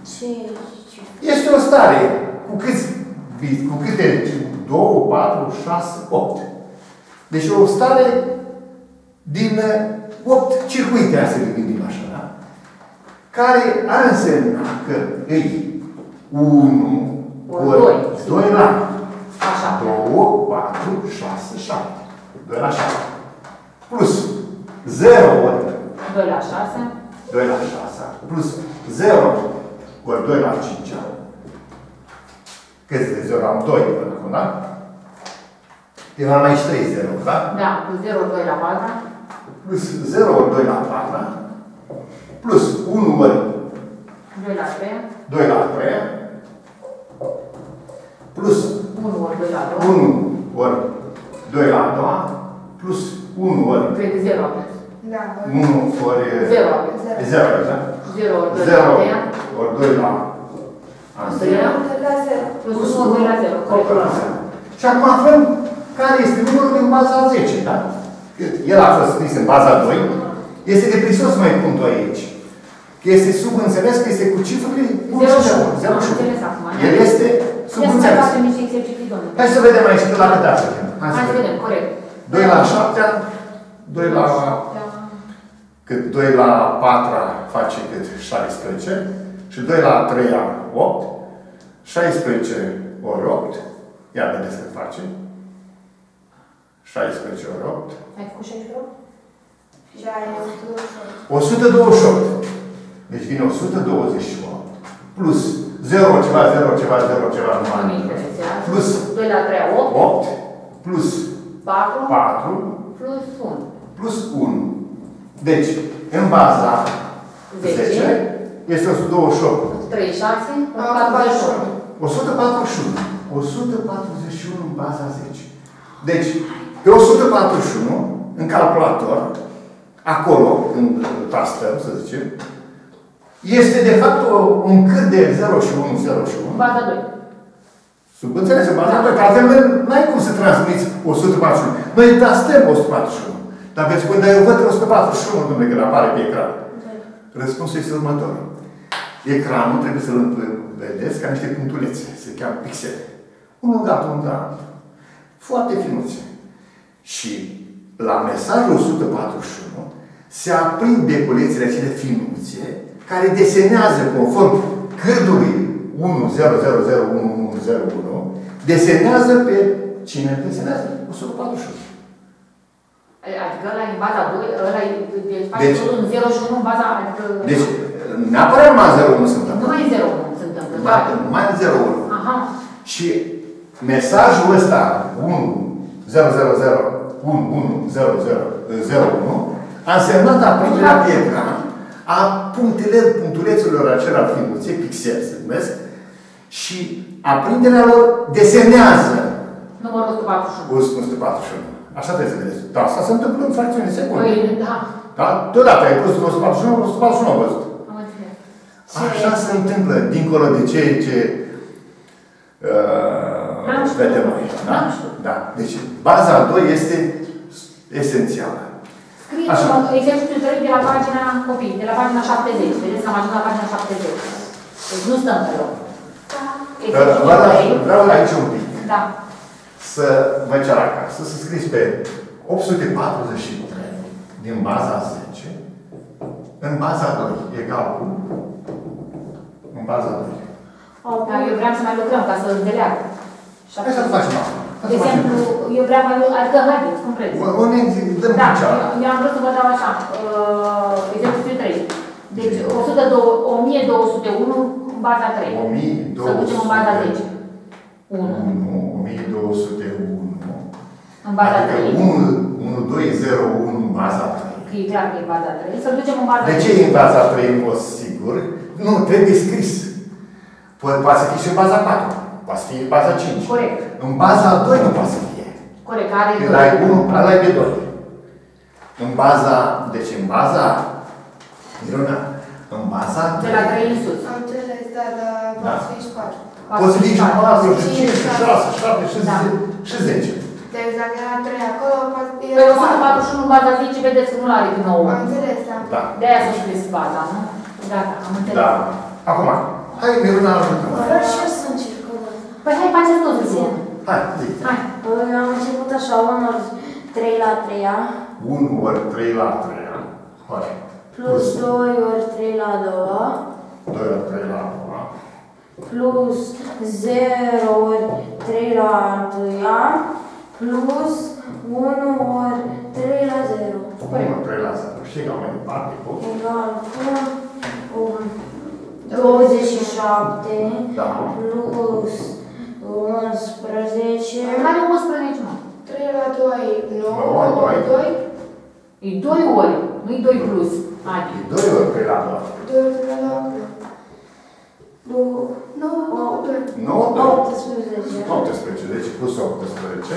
Este o stare cu câți biți, cu câte doi, patru, șase, opt. Deci o stare din opt circuite, astea să gândim așa, da? Care ar însemna că îi unu ori doi la doi, patru, șase, șapte. doi la șapte. Plus zero ori doi la șase. doi la șase. Plus zero ori doi la cinci. Cât de zero? Am doi până acum, da? Eu am aici trei zero, da? Da, plus zero ori doi la patru. Plus zero ori doi la patru. Plus unu ori doi la trei. doi la trei. Plus unu ori doi la doi. unu ori doi la doi. Plus unu ori Cred zero. Da, unu ori zero. zero, da? zero ori doi zero la trei. ori doi la zero. la zero. Plus unu ori doi la zero. Și acum aflăm care este numărul din baza zece, da? El a fost scris în baza doi. Este de prisos să mai pun doi aici. Că este subînțeles că este cu cifrele zero și unu. zero și unu. El este Ia să mai subînțeles. facem niște exerciții, domnule. Hai să vedem aici cât la cât așa. Hai să vedem, corect. doi la șapte, doi la... Cât doi la patru face cât șaisprezece. Și doi la trei, opt. șaisprezece ori opt. Ia vedeți cât face. șaisprezece ori opt. Ai făcut șaisprezece ori? Da, e o sută douăzeci și opt. o sută douăzeci și opt. Deci vine o sută douăzeci și opt. Plus zero, ceva, zero, ceva, zero, ceva, nu mai. Plus doi la trei, opt. opt, plus patru. patru, Plus unu. plus unu. Deci, în baza zece. zece, este o sută douăzeci și opt. o sută treizeci și șase. o sută patruzeci și unu. o sută patruzeci și unu. o sută patruzeci și unu în baza zece. Deci, pe o sută patruzeci și unu, în calculator, acolo, când tastăm, să zicem, este de fapt o, un cât de zero și unu, zero și unu. Baza doi. Sub înțeles, în baza doi, că altfel nu ai cum să transmiți o sută patruzeci și unu. Noi tastăm o sută patruzeci și unu. Dar veți spune, dar eu văd o sută patruzeci și unu, domnule, când apare pe ecran. Răspunsul este următorul. Ecranul trebuie să-l vedeți ca niște punctulețe. Se cheamă pixele. Unul de altul, unul de altul. Foarte finuțe. Și la mesajul o sută patruzeci și unu se aprind beculețele acele finuțe care desenează conform cădului unu zero zero zero unu unu zero unu, desenează pe cine desenează? o sută patruzeci și unu. Adică ăla e în baza doi, ăla e, deci faci Deci- totul în zero și unu în baza, adică... Deci, neapărat numai zero unu se întâmplă. Numai în zero unu se întâmplă, Numai, da. numai în zero unu. Aha. Și mesajul ăsta unu zero zero zero unu unu zero zero zero unu a însemnat aprinderea pe ecran a punctele, punctulețelor acelea finuțe, pixel se numesc, și aprinderea lor desenează Numărul o sută patruzeci și unu. o sută patruzeci și unu. Așa trebuie să vedeți. Dar asta se întâmplă în fracțiuni de secunde. Păi, da. Da? Deodată ai pus o sută patruzeci și unu, o sută patruzeci și unu am văzut. Am înțeles. Așa se întâmplă, dincolo de ceea ce N-am uh, știut. vedem noi. Da? N-am știut. Da. Deci, baza doi este esențială. Scrieți-mă exercițiul trei de la pagina copii, de la pagina șaptezeci. Vedeți că am ajuns la pagina șaptezeci. Deci nu stăm pe loc. Uh, Exercițiul vă trei. vreau aici un pic Da. să vă cer acasă, să scriți pe opt sute patruzeci și trei din baza zece în baza doi, egal cu în baza doi. Da, eu vreau să mai lucrăm ca să înțeleagă. Hai să facem asta. De exemplu, eu vreau mai mult, adică haideți, cum vreți. O ne dăm Da, cea. eu- eu am vrut să vă dau așa, uh, exercițiul trei. Deci o sută doi, o mie două sute unu în baza trei. o mie două Să sute ducem în baza zece. unu. unu, o mie două sute unu. În baza Adică trei. unu doi zero unu în baza trei. Că e clar că e baza trei. Să ducem în baza De ce trei. e în baza trei în mod sigur? Nu, trebuie scris. Po- Poate să fie și în baza patru. Poate să fie în baza cinci. Corect. În baza doi nu poate să fie. Corect, care e Când ai unu, ăla e pe doi. În baza, deci în baza, Miruna, în baza de la trei în sus. Am înțeles, da, dar Da. poate fi și patru. poți să fii și patru, și Cinci, cinci, și șase, și șapte, și Da. zece, și zece. Deci dacă era trei acolo, poate fi Pe o sută patruzeci și unu în baza zece, vedeți că nu are din nou. Am înțeles, da. Da. De aia s-a scris baza, nu? Gata, am înțeles. Da. Acum, hai, Miruna, ajută. Vreau și eu să încerc o dată. Păi hai, faceți toți zi. Hai, zi. Hai. Eu am început așa, unu ori trei la treia, unu ori trei la trei. Corect. plus doi ori trei la a doua, doi ori trei la doua. plus zero ori trei la a întâia, plus unu ori trei la zero. unu ori trei la zero. Și egal mai departe, cu? Egal cu um, douăzeci și șapte Da. plus unsprezece. Care unsprezece, mă? trei la doi, nouă, Nouă, doi. doi, E doi ori, nu-i doi plus. Adi. E doi ori trei la doua. doi, trei la opt. două, nouă, nouă, doi. nouă, doi. optsprezece optsprezece. Deci plus optsprezece.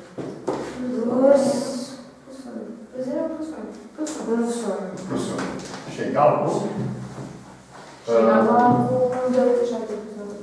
plus Plus zero, plus unu. Plus unu. plus unu. Plus unu. Și egal cu? Și egal Uh, cu douăzeci și șapte plus unu.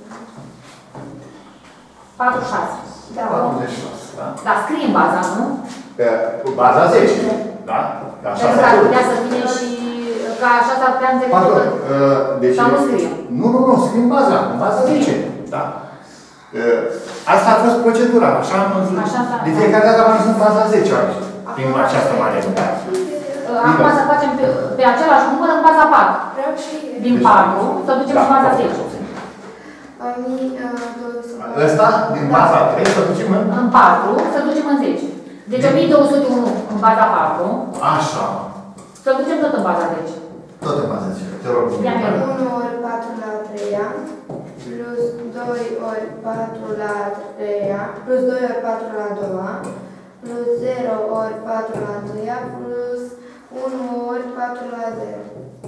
patruzeci și șase. Da. patruzeci și șase, da? Dar scrie în baza, nu? Pe cu baza zece. Da? Ca așa Pentru că s-a ar făcut. putea să fie și... Ca așa s-ar putea înțelege Pardon. tot. uh, Deci, Sau nu scrie? Nu, nu, nu. Scrie în baza. În baza zece. Da? Uh, Asta a fost procedura. Așa am văzut. Așa s-a- De fiecare dată am ajuns în baza zece aici. Prin această manieră. Da? Acum să facem pe, pe același număr în baza patru. Vreau și... Din patru, să ducem în baza zece. A mii, uh, două sute. Ăsta, din baza trei, să ducem în... În patru, să ducem în zece. Deci o mie două sute unu în baza patru, Așa. să ducem tot în baza zece. Tot în baza zece. Te rog. Ia-mi Miruna. eu. unu ori patru la a treia, patru la a treia, plus doi ori patru la a doua, plus zero ori patru la a întâia, plus unu ori patru la zero.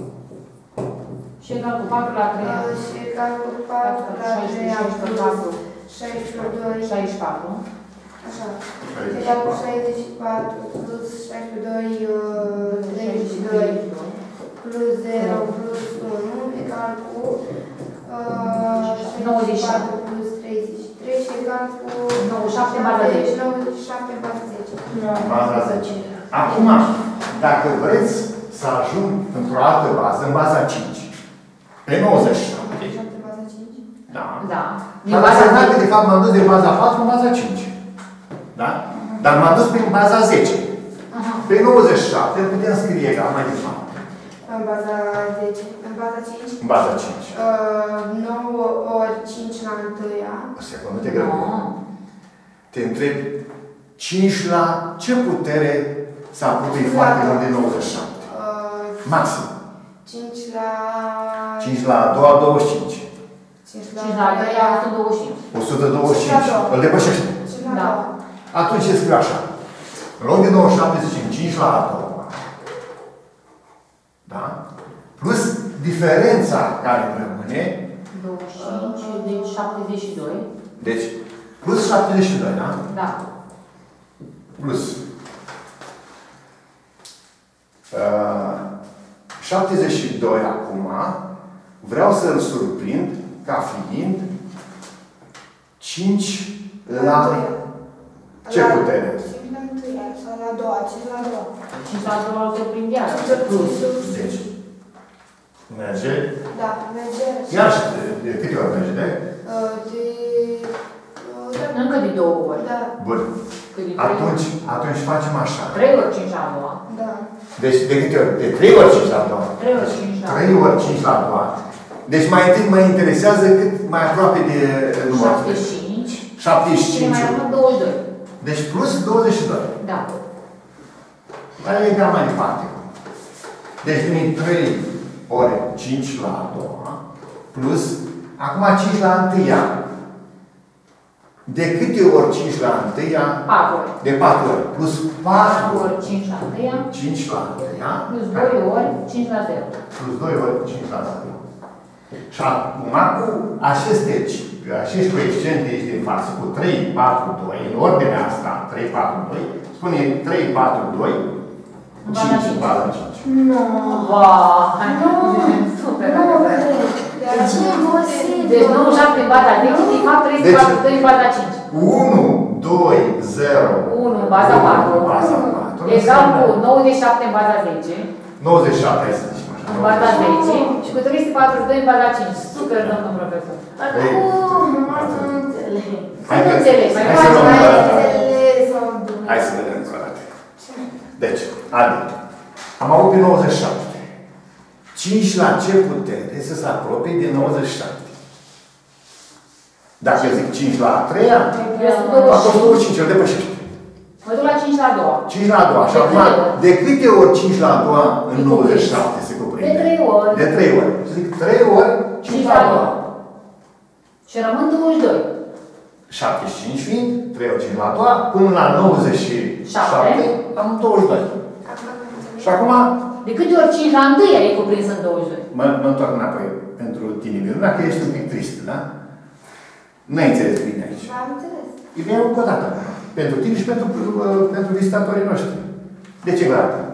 Și egal cu patru la a treia. Și egal cu patru la a treia plus șaisprezece la doi. șaizeci și patru. Așa. Egal cu șaizeci și patru plus șaisprezece la doi, treizeci și doi. Plus zero plus unu egal cu nouăzeci și patru plus treizeci și trei și egal cu nouăzeci și șapte baza zece. nouăzeci și șapte baza zece. Baza zece. Acum, dacă vreți să ajung într-o altă bază, în baza cinci, pe nouăzeci și șapte. Baza cinci? Da. Da. Dar baza că de fapt m-am dus de baza patru în baza cinci. Da? Dar m-am dus prin baza zece. Pe nouăzeci și șapte îl putem scrie egal mai departe. În baza zece. În baza cinci? În baza cinci. nouă ori cinci la întâia. O secundă, te grăbesc. Te întreb, cinci la ce putere s-a apropie foarte mult de nouăzeci și șapte? Maxim. cinci la... cinci la a doua, douăzeci și cinci. cinci cinci la a treia, o sută douăzeci și cinci. o sută douăzeci și cinci. Îl depășește. Da. Atunci se scriu așa. În loc de nouăzeci și șapte zicem cinci la a doua. Da? Plus diferența care rămâne. douăzeci și cinci, deci șaptezeci și doi. Deci, plus șaptezeci și doi, da? Da. Plus. Uh, șaptezeci și doi acum, vreau să-l surprind ca fiind cinci la ce putere? cinci la întâia sau la a doua, cinci la a doua. cinci la a doua o surprind iar. Plus. Deci, merge. Da, merge. Iar și de, de câte ori merge, de? De... Încă de două ori. Da. Bun. Atunci, atunci facem așa. trei ori cinci la a doua. Da. Deci, de câte ori? De trei ori cinci la a doua. trei ori cinci la a doua. trei ori cinci la a doua. Deci mai întâi mă interesează cât mai aproape de numărul. șaptezeci și cinci. șaptezeci și Și cinci. mai rămân douăzeci și doi. Deci plus douăzeci și doi. Da. Dar e egal mai departe. Deci vine trei ori cinci la a doua. Plus, acum cinci la întâia. De câte ori cinci la întâia? patru ori. De patru ori. Plus patru patru ori cinci la întâia. cinci la întâia. Plus doi ori cinci la zero. Plus doi ori cinci la zero. Și acum cu aceste, acești coeficiente aici din față, cu trei, patru, doi, în ordinea asta, trei, patru, doi, spune trei, patru, doi, cinci, baza cinci. Nu. Vai! Nu. Super! Nu cred. Deci e imposibil. Deci nouăzeci și șapte în baza zece, de fapt trei, patru, doi în baza cinci. unu, doi, zero. unu în baza patru. Baza patru. Egal cu nouăzeci și șapte în baza zece. nouăzeci și șapte, hai să zicem așa. În baza zece. Și cu trei sute patruzeci și doi în baza cinci. Super, domnul profesor. Acum, asta nu înțeleg. Hai Nu că- înțeleg, mai hai faci să luăm mai o dată. Înțeles sau Hai să vedem încă o dată. Deci, Adi, am avut pe nouăzeci și șapte. cinci la ce putere să se apropie de nouăzeci și șapte? Dacă zic cinci la a treia, a fost douăzeci și cinci, îl depășește. Mă duc la cinci la a doua. cinci la a doua. Și De acum, trei ori. de câte ori cinci la a doua în E nouăzeci și cuprins. șapte se cuprinde? De trei ori. De trei ori. Și zic trei ori cinci la a doua. Și rămân douăzeci și doi. șaptezeci și cinci fiind, trei ori cinci la a doua, până la nouăzeci și șapte, Șapte. am douăzeci și doi. Și acum, De câte ori cinci la întâia e cuprins în douăzeci și doi? mă, mă întorc înapoi pentru tine, Miruna, că ești un pic trist, da? Nu-ai înțeles bine aici. Am înțeles. Ideea încă o dată. Pentru tine și pentru, uh, pentru vizitatorii noștri. De ce vă arată?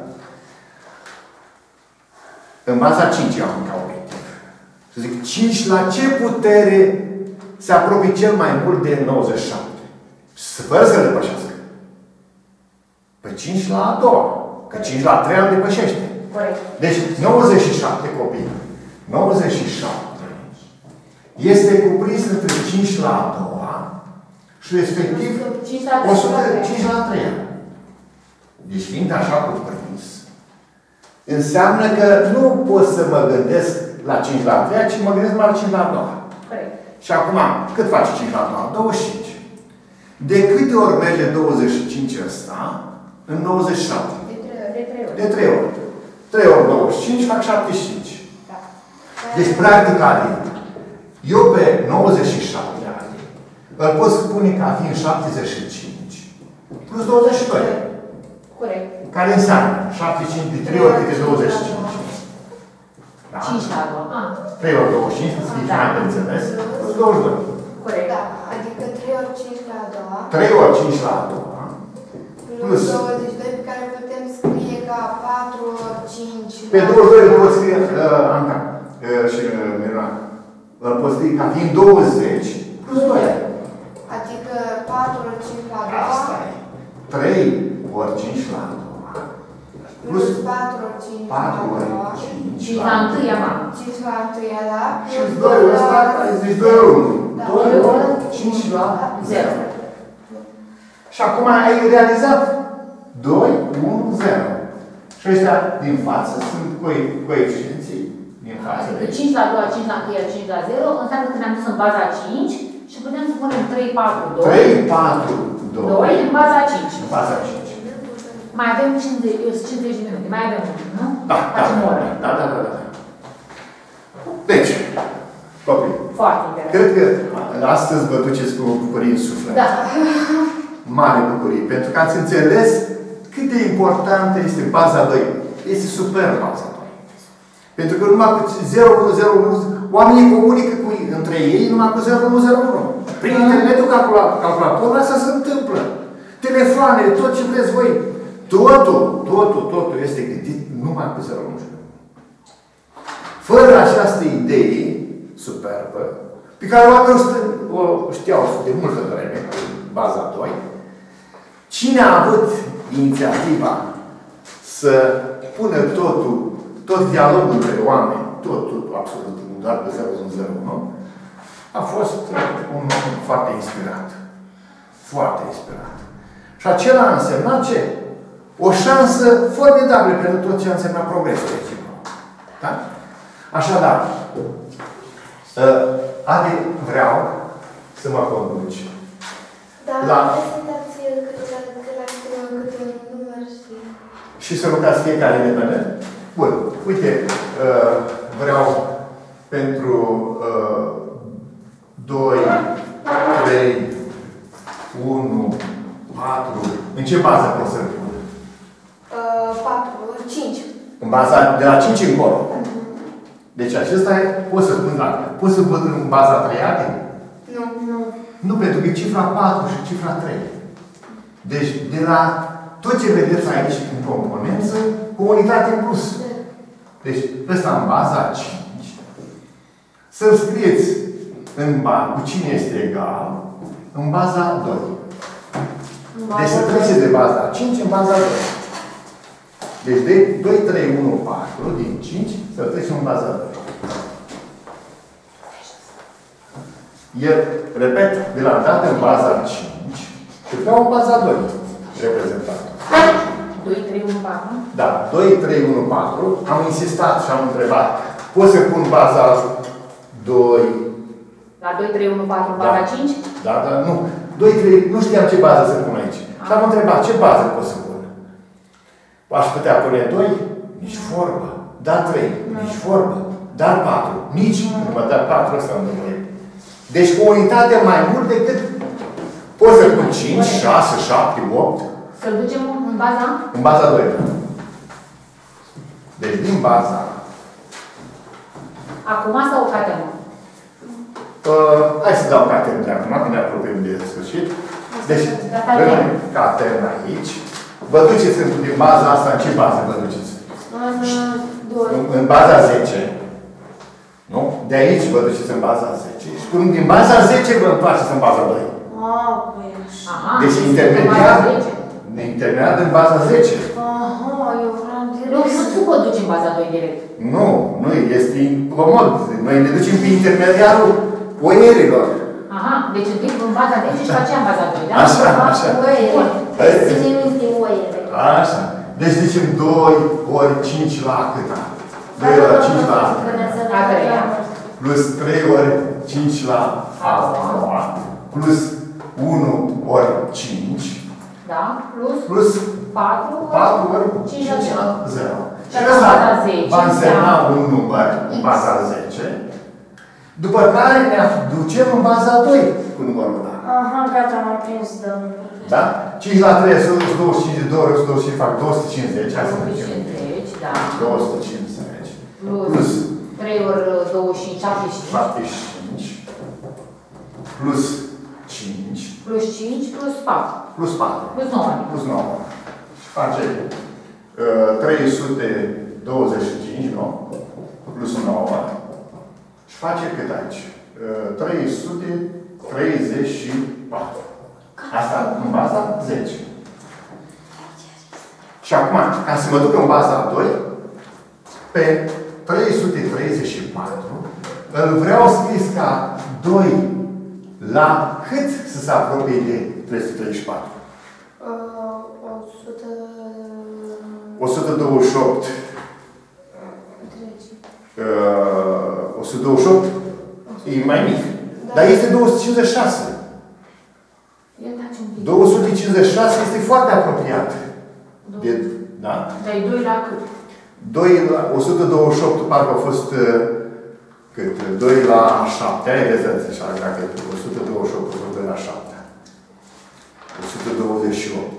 În baza cinci am ca obiectiv. Să zic, cinci la ce putere se apropie cel mai mult de nouăzeci și șapte? Fără să-l depășească. Păi cinci la a doua. Că cinci la a treia îl depășește. Corect. Deci nouăzeci și șapte copii. nouăzeci și șapte este cuprins între cinci la a doua și respectiv cinci la o sută cinci la a treia. Deci fiind așa cuprins, înseamnă că nu pot să mă gândesc la cinci la a treia, ci mă gândesc la cinci la a doua. Corect. Și acum, cât face cinci la a doua? douăzeci și cinci. De câte ori merge douăzeci și cinci ăsta în nouăzeci și șapte? De trei ori. De trei ori. De trei ori. trei ori douăzeci și cinci fac șaptezeci și cinci. Da. Deci, practic, Adi, eu pe nouăzeci și șapte ani îl poți spune ca fiind șaptezeci și cinci plus douăzeci și doi. Corect. Care înseamnă șaptezeci și cinci de trei ori câte douăzeci și cinci. Da? cinci la a doua. Ah. trei ori douăzeci și cinci, să fie mai de înțeles, plus douăzeci și doi. Corect. Da, adică trei ori cinci la a doua. trei ori cinci la a doua. Plus douăzeci și doi, pe care putem scrie ca patru ori cinci. Pe douăzeci și doi îl poți scrie, uh, Anca uh, și uh, Miruna, îl poți scrie ca fiind douăzeci plus doi. Adică patru ori cinci la a doua. Asta e. trei ori cinci la a doua. Plus patru ori cinci la a doua. cinci cinci la întâia, mă. cinci la întâia, da? Și doi ori ăsta, deci doi ori unu. Da. doi ori cinci la zero. Și acum ai realizat doi, unu, zero. Și ăștia din față sunt coeficienții din față. Adică cinci la a doua, cinci la întâia, cinci la zero, înseamnă că ne-am dus în baza cinci și putem să punem trei, patru, doi. trei, patru, doi. doi în baza cinci. În baza cinci. Mai avem cincizeci, cincizeci de minute, mai avem un timp, nu? Da, da, Facem da, ore. da, da, da, da. Deci, copii, Foarte interesant. cred că astăzi vă duceți cu bucurii în suflet. Da. Mare bucurie, pentru că ați înțeles cât de importantă este baza doi. Este super baza doi. Pentru că numai cu zero, unu, zero, unu, oamenii comunică cu, între ei numai cu zero, unu, zero, unu. Prin internetul calculatorului asta se întâmplă. Telefoanele, tot ce vreți voi. Totul, totul, totul este gândit numai cu zero, unu, zero. Fără această idee superbă, pe care oamenii o știau de multă vreme, baza doi, cine a avut inițiativa să pună totul, tot dialogul între oameni, tot, tot, absolut, doar pe zero, unu, zero, unu, a fost un om foarte inspirat. Foarte inspirat. Și acela a însemnat ce? O șansă formidabilă pentru tot ce a însemnat progresul reciproc. Da? Așadar, Adi, vreau să mă conduci. Da, la... prezentați câte un număr și... Și să lucrați fiecare independent? Bun. Uite, vreau pentru doi, trei, unu, patru... În ce bază pot să-l pun? patru, cinci. În baza, de la cinci încolo. Deci acesta e, pot să pun, da, pot să pun în baza treiate? Nu, nu. Nu, pentru că e cifra patru și cifra trei. Deci, de la tot ce vedeți aici în componență, cu unitate în plus. Deci, ăsta în baza cinci. Să-l scrieți în baza, cu cine este egal, în baza doi. Deci să trece de baza cinci în baza doi. Deci de doi, trei, unu, patru din cinci să trecem în baza doi. El, repet, de la dată în baza cinci și vreau în baza doi reprezentat. doi, trei, unu, patru? Da, doi, trei, unu, patru. Am insistat și am întrebat. Pot să pun baza doi? La doi, trei, unu, patru, baza da. cinci? Da, da, nu. doi, trei, nu știam ce bază să pun aici. Și am întrebat, ce bază pot să pun? Aș putea pune doi? Nici vorbă. Da trei? Nici vorbă. Dar patru? Nici vorbă. Dar patru ăsta nu e. Deci cu unitate mai mult decât poți să pun cinci, șase, șapte, opt. Să-l ducem în baza? În baza doi. Deci din baza. Acum sau caternă? Uh, hai să dau caternă de acum, că ne apropiem de sfârșit. Deci, rămâne caternă aici. Vă duceți din baza asta, în ce bază vă duceți? În, în baza zece. Nu? De aici vă duceți în baza zece. Și când din baza zece vă întoarceți în baza doi. Ah, păi Aha, deci intermediar, intermediar în baza zece. Aha, eu vreau Nu, direct. nu tu pot duce în baza doi direct. Nu, nu, este incomod. Noi ne ducem pe intermediarul oierilor. Aha, deci întâi în baza zece și aceea în baza doi, da? Așa, așa. Oiere. Ține minte oiere. Așa. Deci zicem doi ori cinci la câta? doi ori cinci la A treia. plus trei ori cinci la a doua. Plus unu ori cinci. Da? Plus Plus patru patru ori cinci cinci la la zero. Și asta va însemna un număr în baza zece. După care ne ducem în baza doi cu numărul ăla. Aha, gata, m-am prins, da. Da? cinci la trei, o sută douăzeci și cinci de două ori, o sută douăzeci și cinci fac două sute cincizeci. Hai să mergem. două sute cincizeci, da. două sute cincizeci. Plus trei ori douăzeci și cinci, șaptezeci și cinci. șaptezeci și cinci. Plus cinci. Plus cinci, plus patru. Plus patru. Plus nouă. Plus nouă. Și face uh, trei sute douăzeci și cinci, nu? Plus nouă. Și face cât aici? Uh, trei sute treizeci și patru. Asta în baza zece. Și acum, ca să mă duc în baza doi, pe trei sute treizeci și patru, îl vreau scris ca doi la cât să se apropie de trei sute treizeci și patru? o sută douăzeci și opt. o sută douăzeci și opt e mai mic. Dar este două sute cincizeci și șase. două sute cincizeci și șase este foarte apropiat. De, da? Dar e doi la cât? doi la o sută douăzeci și opt, parcă a fost cât? doi la șapte. Ai vedeți așa, dacă e o sută douăzeci și opt, doi la șapte. o sută douăzeci și opt.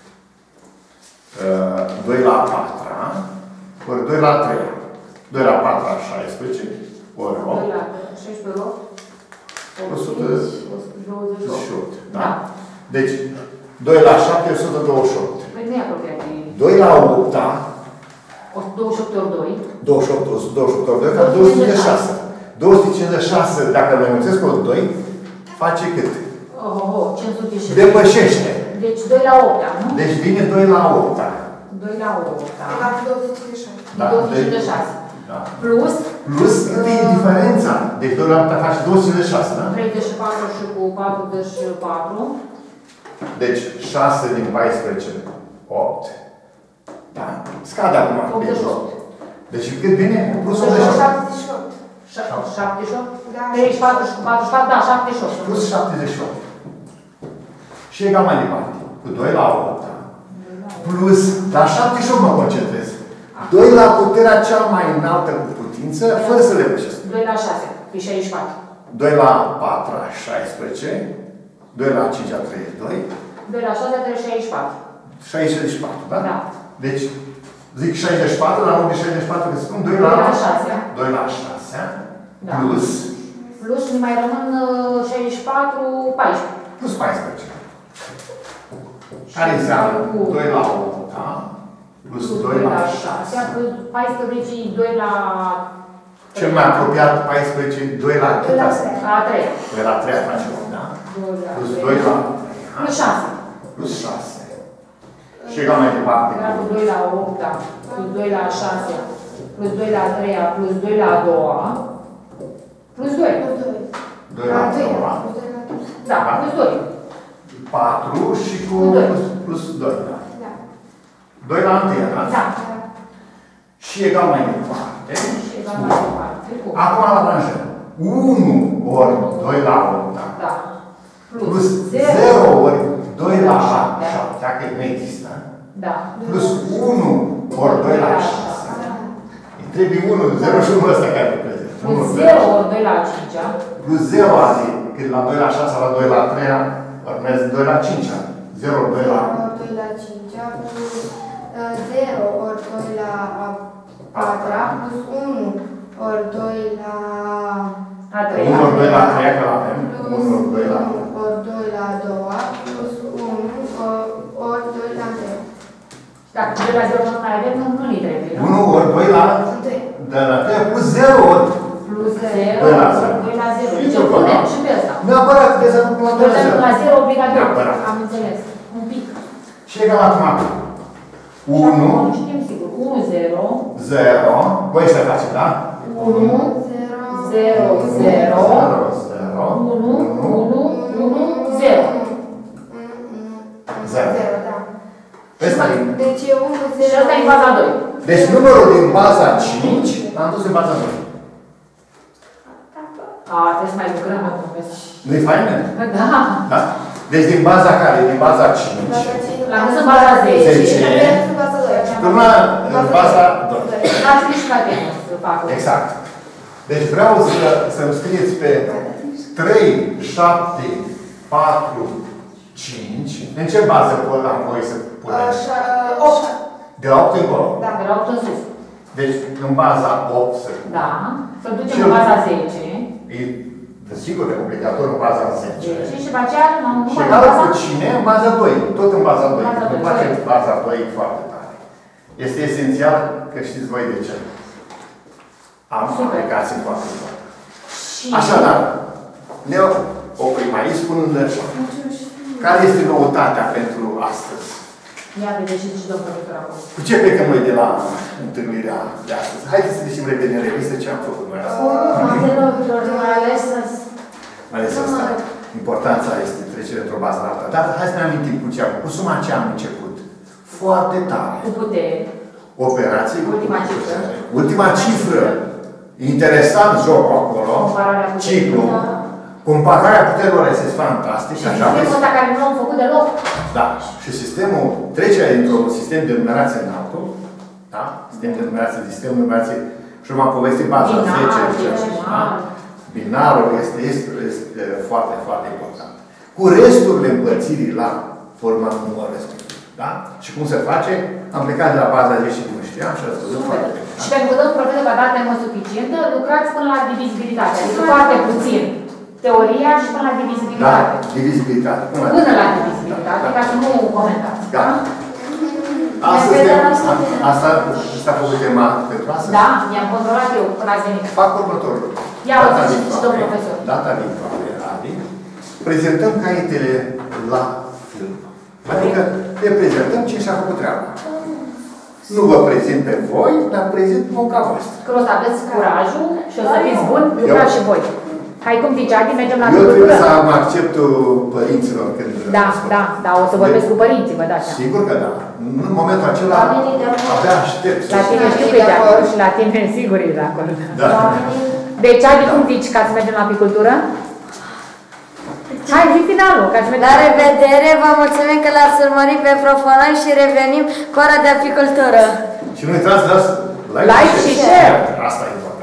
doi la patru, ori doi la trei. doi la patru, șaisprezece, ori opt. doi la șaisprezece, opt. o sută douăzeci și opt. Da? Da. Deci, doi la șapte, o sută douăzeci și opt. Păi nu e apropiat de... doi la opt, da? o sută douăzeci și opt ori doi. douăzeci și opt, o sută douăzeci și opt ori doi, ca două sute cincizeci și șase. două sute cincizeci și șase, dacă îl înmulțesc cu doi, face cât? Oh, oh, oh, cinci sute și șase. Depășește. Deci doi la opt, nu? Deci vine doi la opt. doi la opt, da. La două sute cincizeci și șase. Da, două sute cincizeci și șase. Da. Plus... Plus, cât e diferența? Deci doi la opt face două sute cincizeci și șase, da? treizeci și patru și cu patruzeci și patru. Deci șase din paisprezece, opt. Da? Scade acum. optzeci și opt. Deci cât vine? Plus optzeci și opt. șaptezeci și opt. șaptezeci și opt? Da. treizeci și patru și cu patruzeci și patru, da, șaptezeci și opt. Plus șaptezeci și opt. Și egal mai departe. Cu doi la opt. Plus, la șaptezeci și opt mă concentrez. doi la puterea cea mai înaltă cu putință, fără să le depășesc. doi la șase, e șaizeci și patru. doi la patru, șaisprezece. doi la cinci, treizeci și doi. doi la șase, trebuie șaizeci și patru. șaizeci și patru, da? Da. Deci, zic șaizeci și patru, la loc de șaizeci și patru, că spun doi la șase. doi la șase. Da. Plus. Plus ne mai rămân uh, șaizeci și patru, paisprezece. Plus paisprezece. Care înseamnă doi la opt, da? Plus doi la șase. Plus paisprezece, doi la... Cel mai apropiat, paisprezece, doi la cât asta? La trei. doi la trei face opt, da? Plus doi la trei. Plus șase. Plus șase. Și egal mai departe. Cu doi la opt, da. Plus doi la șase. Plus doi la trei, plus doi la doi. Plus doi. doi la doi. Da, plus doi. patru și cu plus doi, da? Da. doi la unu, da? Da. Și egal mai departe. Și egal mai departe. Acum la aranjăm. unu ori doi la opt, da? Da. Plus zero ori doi la șapte, dacă nu există. Da. Plus unu ori doi la șase. Îi trebuie unu, zero și unu ăsta care e prezent. Plus zero ori doi la cinci. Plus zero adică, când la doi la șase, la doi la trei, urmează doi la cinci. zero ori doi la doi la cinci, plus zero ori doi la patru, plus unu ori doi la A trei. unu ori doi la trei, că l-avem. plus unu ori doi la unu ori doi la doi, plus unu ori doi la trei. Dacă doi la zero nu mai avem, nu ne trebuie, nu? unu ori doi la de la trei, plus zero ori Plus zero doi la ori zero. doi la zero. Și Deci ce o punem fac? și pe ăsta. neapărat trebuie să nu la doi la Doi zero. la zero obligatoriu. Neapărat. Am înțeles. Un pic. Și egal acum. unu, Nu știm sigur. unu, zero. zero. Voi să faceți, da? unu, zero, zero, zero. zero, unu, unu, unu, zero. zero. zero, da. Ăsta e. Deci e unu, Și zero. ăsta e în baza doi. Deci numărul din baza cinci l-am dus în baza doi. A, trebuie să mai lucrăm acum, vezi. Nu-i fain? Da. Da? Deci din baza care? Din baza cinci. L-am dus în baza zece. zece. Până în baza doi. Ați nici la tine să fac. Exact. Deci vreau să, să-mi scrieți pe trei, șapte, patru, cinci. În ce bază am voie să punem? opt. De la opt încolo? Da. De la opt în sus. Deci în baza opt să... Da. Să ducem în baza zece. E, desigur, e obligatoriu în baza zece. zece și după aceea nu Și mai egală baza... cu cine? În baza doi. Tot în baza doi. Baza Nu doi, facem doi. baza doi foarte tare. Este esențial că știți voi de ce. Am aplicații foarte tare. Și... Așadar, ne oprim aici spunând așa. Care este noutatea pentru astăzi? Ia vedeți și zici, domnul profesor, acolo. Cu ce plecăm noi de la întâlnirea de astăzi? Haideți să zicem repede în revistă ce am făcut noi astăzi. Mai ales Mai ales asta. Importanța este trecerea într-o bază la alta. Dar hai să ne amintim cu ce am făcut. Cu suma ce am început. Foarte tare. Cu putere. Operații. Ultima cifră. Ultima cifră. Interesant jocul acolo. Compararea puterilor. Ciclu. Compararea puterilor este fantastic. Și Așa sistemul ăsta care nu l-am făcut deloc. Da. Și sistemul, trecerea dintr-un sistem de numerație în altul, da? Sistem de numerație, sistem de numerație, și m-am povestit baza zece, da? Binarul este, este, este foarte, foarte important. Cu resturile împărțirii la forma numărul respectiv. Da? Și cum se face? Am plecat de la baza zece și nu știam și ați văzut foarte bine. Și pentru că dăm profesor că data e mult suficientă, lucrați până la divizibilitate. Adică foarte puțin teoria și până la Da, divizibilitate. divizibilitate. Până la, Până la divizibilitate, ca să nu comentați. Da. Asta este, asta, asta a făcut tema pentru astăzi. Da, i-am controlat eu până ați venit. Fac următorul. Ia o zi și domnul profesor. Data viitoare, Adi, prezentăm caietele la film. Adică le prezentăm ce și-a făcut treaba. Nu vă prezint pe voi, dar prezint munca voastră. Că o să aveți curajul și o să fiți buni, lucrați și voi. Hai, cum zice Adi, mergem la Eu trebuie cultură? să am acceptul părinților când... Da, da, da, o să vorbesc cu părinții, vă dați seama. Sigur că da. În momentul acela abia aștept. La tine știu că e de acolo și la tine sigur e de acolo. Da. Deci, Adi, cum zici ca să mergem la apicultură? Hai, zi finalul, ca să mergem La revedere, vă mulțumim că l-ați urmărit pe Profonai și revenim cu ora de apicultură. Și nu uitați, dați Like și share. Asta e important.